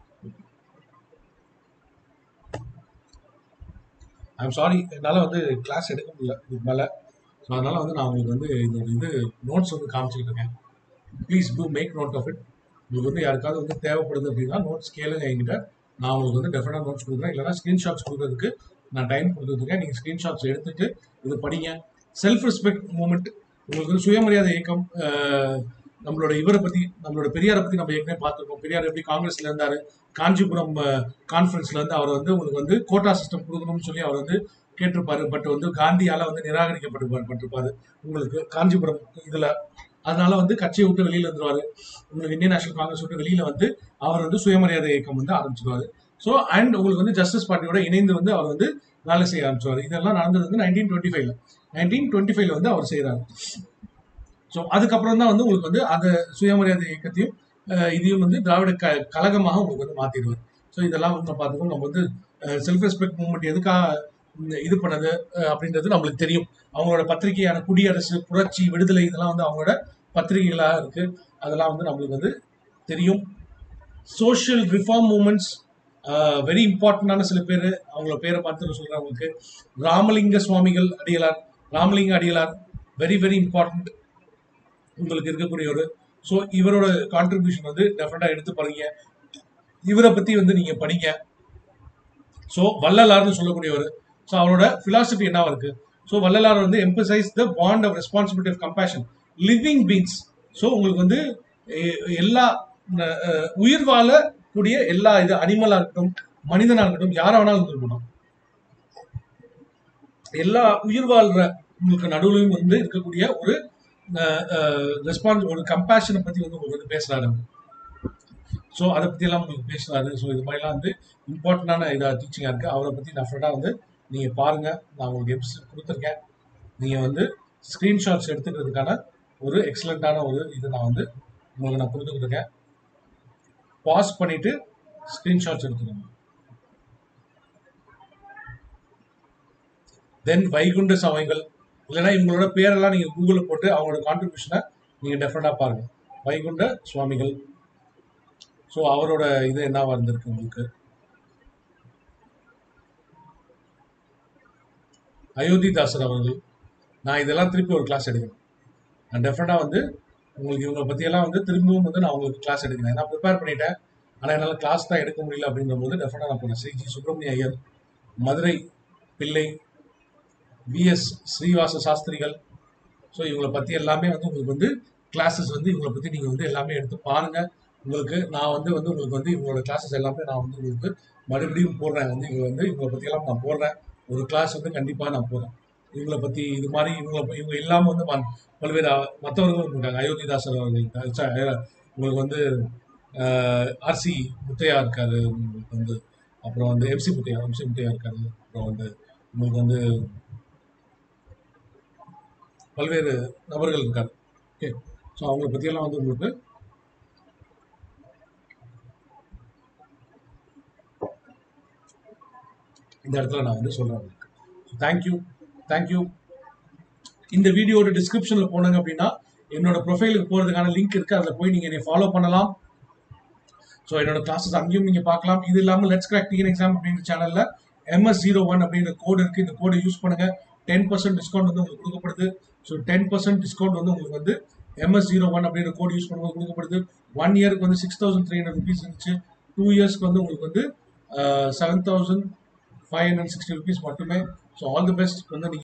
ஐம் சாரி, என்னால் வந்து கிளாஸ் எடுக்க முடியல இதுக்கு மேலே. ஸோ அதனால் வந்து நான் உங்களுக்கு வந்து இது இது நோட்ஸ் வந்து காமிச்சிக்கிட்டு இருக்கேன். Please to make note of it. உங்களுக்கு வந்து யாருக்காவது வந்து தேவைப்படுது அப்படின்னா நோட்ஸ் கேளுங்க என்கிட்ட. நான் உங்களுக்கு வந்து டெஃபினட்டாக நோட்ஸ் கொடுக்குறேன். இல்லைனா ஸ்க்ரீன்ஷாட்ஸ் கொடுக்கறதுக்கு நான் டைம் கொடுத்துருக்கேன். நீங்கள் ஸ்க்ரீன்ஷாட்ஸ் எடுத்துட்டு இது படிங்க. செல்ஃப் ரெஸ்பெக்ட் மூமெண்ட், உங்களுக்கு வந்து சுயமரியாதை இயக்கம், நம்மளோட இவரை பற்றி, நம்மளோட பெரியாரை பற்றி நம்ம ஏற்கனவே பார்த்துருக்கோம். பெரியார் எப்படி காங்கிரஸ்ல இருந்தார், காஞ்சிபுரம் கான்ஃபரன்ஸ்ல வந்து அவர் வந்து உங்களுக்கு வந்து கோட்டா சிஸ்டம் கொடுக்கணும்னு சொல்லி அவர் வந்து கேட்டிருப்பாரு. பட் வந்து காந்தியால வந்து நிராகரிக்கப்பட்டிருப்பாரு உங்களுக்கு காஞ்சிபுரம் இதுல. அதனால வந்து கட்சியை விட்டு வெளியில வந்துருவாரு. உங்களுக்கு இந்தியன் நேஷனல் காங்கிரஸ் விட்டு வெளியில வந்து அவர் வந்து சுயமரியாதை இயக்கம் வந்து ஆரம்பிச்சிருவாரு. ஸோ அண்ட் உங்களுக்கு வந்து ஜஸ்டிஸ் பார்ட்டியோட இணைந்து வந்து அவர் வந்து வேலை செய்ய ஆரம்பிச்சுவாரு. இதெல்லாம் நடந்தது வந்து நைன்டீன் டுவெண்ட்டி ஃபைவ்ல நைன்டீன் டுவெண்ட்டி ஃபைவ்ல வந்து அவர் செய்யறாரு. ஸோ அதுக்கப்புறம் தான் வந்து உங்களுக்கு வந்து அந்த சுயமரியாதை இயக்கத்தையும் இதையும் வந்து திராவிட க கழகமாக உங்களுக்கு வந்து மாத்திடுவார். ஸோ இதெல்லாம் வந்து பார்த்துக்கணும். நம்ம வந்து செல்ஃப் ரெஸ்பெக்ட் மூவ்மெண்ட் எதுக்காக இது பண்ணது அப்படின்றது நம்மளுக்கு தெரியும். அவங்களோட பத்திரிகையான குடியரசு, புரட்சி, விடுதலை இதெல்லாம் வந்து அவங்களோட பத்திரிகைகளாக இருக்கு. அதெல்லாம் வந்து நம்மளுக்கு வந்து தெரியும். சோஷியல் ரிஃபார்ம் மூவ்மெண்ட்ஸ் வெரி இம்பார்ட்டண்டான சில பேர் அவங்கள பேரை பார்த்து சொல்றேன் உங்களுக்கு. Ramalinga Swamigal Adigalar, Ramalinga Adigalar very very important உங்களுக்கு இருக்கக்கூடிய ஒரு. ஸோ இவரோட கான்ட்ரிபியூஷன் வந்து டெஃபினட்டா எடுத்து படிங்க. இவரை பத்தி வந்து நீங்க படிங்க. ஸோ வள்ளலார்னு சொல்லக்கூடியவர். ஸோ அவரோட பிலாசபி என்னவா இருக்கு? ஸோ வள்ளலார் வந்து emphasize the bond of responsibility of compassion living beings. So உங்களுக்கு வந்து எல்லா உயிர் வாழக்கூடிய எல்லா இது அனிமலா இருக்கட்டும், மனிதனா இருக்கட்டும், யாரா வேணாலும் இருக்கட்டும், எல்லா உயிர் வாழ்ற உங்களுக்கு நடுவுலையும் வந்து இருக்கக்கூடிய ஒரு ரெஸ்பான்ஸ், ஒரு கம்பேஷனை பத்தி வந்து உங்களுக்கு வந்து பேசுறாரு. ஸோ அதை பத்தி எல்லாம் உங்களுக்கு பேசுறாரு. ஸோ இது மாதிரிலாம் வந்து இம்பார்ட்டண்டான இதாக டீச்சிங்காக இருக்கு. அவரை பத்தி டெஃபினட்டா வந்து நீங்க பாருங்க. நான் உங்களுக்கு எபிசோட் கொடுத்துருக்கேன். நீங்க வந்து ஸ்கிரீன்ஷாட்ஸ் எடுத்துக்கிறதுக்கான ஒரு எக்ஸலண்டான ஒரு இது நான் வந்து உங்களுக்கு நான் கொடுத்துக்கிட்டு இருக்கேன். பாஸ் பண்ணிட்டு ஸ்கிரீன்ஷாட்ஸ் எடுத்துக்கோங்க. தென் வைகுண்ட சபைகள், இல்லைன்னா இவங்களோட பேரெல்லாம் நீங்க கூகுளில் போட்டு அவங்களோட கான்ட்ரிபியூஷனை நீங்க டெஃபினட்டா பாருங்க. வைகுண்ட சுவாமிகள். ஸோ அவரோட இது என்னவா இருந்திருக்கு உங்களுக்கு. அயோத்திதாசர் அவர்கள். நான் இதெல்லாம் திருப்பி ஒரு கிளாஸ் எடுக்கிறேன். நான் டெஃபினட்டா வந்து உங்களுக்கு இவங்களை பற்றியெல்லாம் வந்து திரும்பவும் வந்து நான் உங்களுக்கு கிளாஸ் எடுக்கிறேன். நான் ப்ரிப்பேர் பண்ணிட்டேன், ஆனால் என்னால் கிளாஸ் தான் எடுக்க முடியல. அப்படின்ற போது டெஃபினட்டா நான் போனேன். Shri G Subramania Iyer, Madurai Pillai, V S ஸ்ரீவாச சாஸ்திரிகள். ஸோ இவங்களை பற்றி எல்லாமே வந்து உங்களுக்கு வந்து கிளாஸஸ் வந்து இவங்களை பற்றி நீங்கள் வந்து எல்லாமே எடுத்து பாருங்க. உங்களுக்கு நான் வந்து வந்து உங்களுக்கு வந்து இவங்களோட கிளாஸஸ் எல்லாமே நான் வந்து உங்களுக்கு மறுபடியும் போடுறேன். வந்து இவங்க வந்து இவங்களை பற்றியெல்லாம் நான் போடுறேன். ஒரு கிளாஸ் வந்து கண்டிப்பாக நான் போடுறேன் இவங்களை பற்றி. இது மாதிரி இவங்களை இவங்க இல்லாமல் வந்து பல்வேறு மற்றவர்களும் இருக்காங்க. அயோத்திதாசர் அவர்கள், உங்களுக்கு வந்து ஆர்சி முத்தையா இருக்காரு உங்களுக்கு வந்து, அப்புறம் வந்து எம்சி முத்தையா எம்சி முத்தையா இருக்காரு. அப்புறம் வந்து உங்களுக்கு வந்து பல்வேறு நபர்கள் இருக்காரு. ஓகே, ஸோ அவங்கள பற்றியெல்லாம் வந்து உங்களுக்கு இந்த இடத்துல நான் வந்து சொல்றேன். Thank you thank you. இந்த வீடியோட டிஸ்கிரிப்ஷன்ல போனாங்க அப்படின்னா என்னோட ப்ரொஃபைலுக்கு போறதுக்கான லிங்க் இருக்கு. அதில் போய் நீங்க என்னை ஃபாலோ பண்ணலாம். ஸோ என்னோட கிளாஸஸ் அங்கேயும் நீங்க பார்க்கலாம். இது இல்லாமல் லெட்ஸ் கிராக் டிஎன் எக்ஸாம் அப்படிங்கிற சேனல்ல எம்எஸ் ஜீரோ ஒன் அப்படிங்கிற கோடு இருக்கு. இந்த கோடை யூஸ் பண்ணுங்க. டென் பர்சன்ட் டிஸ்கவுண்ட் வந்து உங்களுக்கு கொடுக்கப்படுது. ஸோ டென் பர்சன்ட் டிஸ்கவுண்ட் வந்து உங்களுக்கு வந்து எம்எஸ் ஜீரோ ஒன் அப்படிங்கிற கோடு யூஸ் பண்ணும்போது கொடுக்கப்படுது. ஒன் இயருக்கு வந்து six thousand three hundred rupees இருந்துச்சு. டூ இயர்ஸ்க்கு வந்து உங்களுக்கு வந்து seven thousand five hundred sixty rupees மட்டுமே. ஸோ ஆல் தி பெஸ்ட் வந்து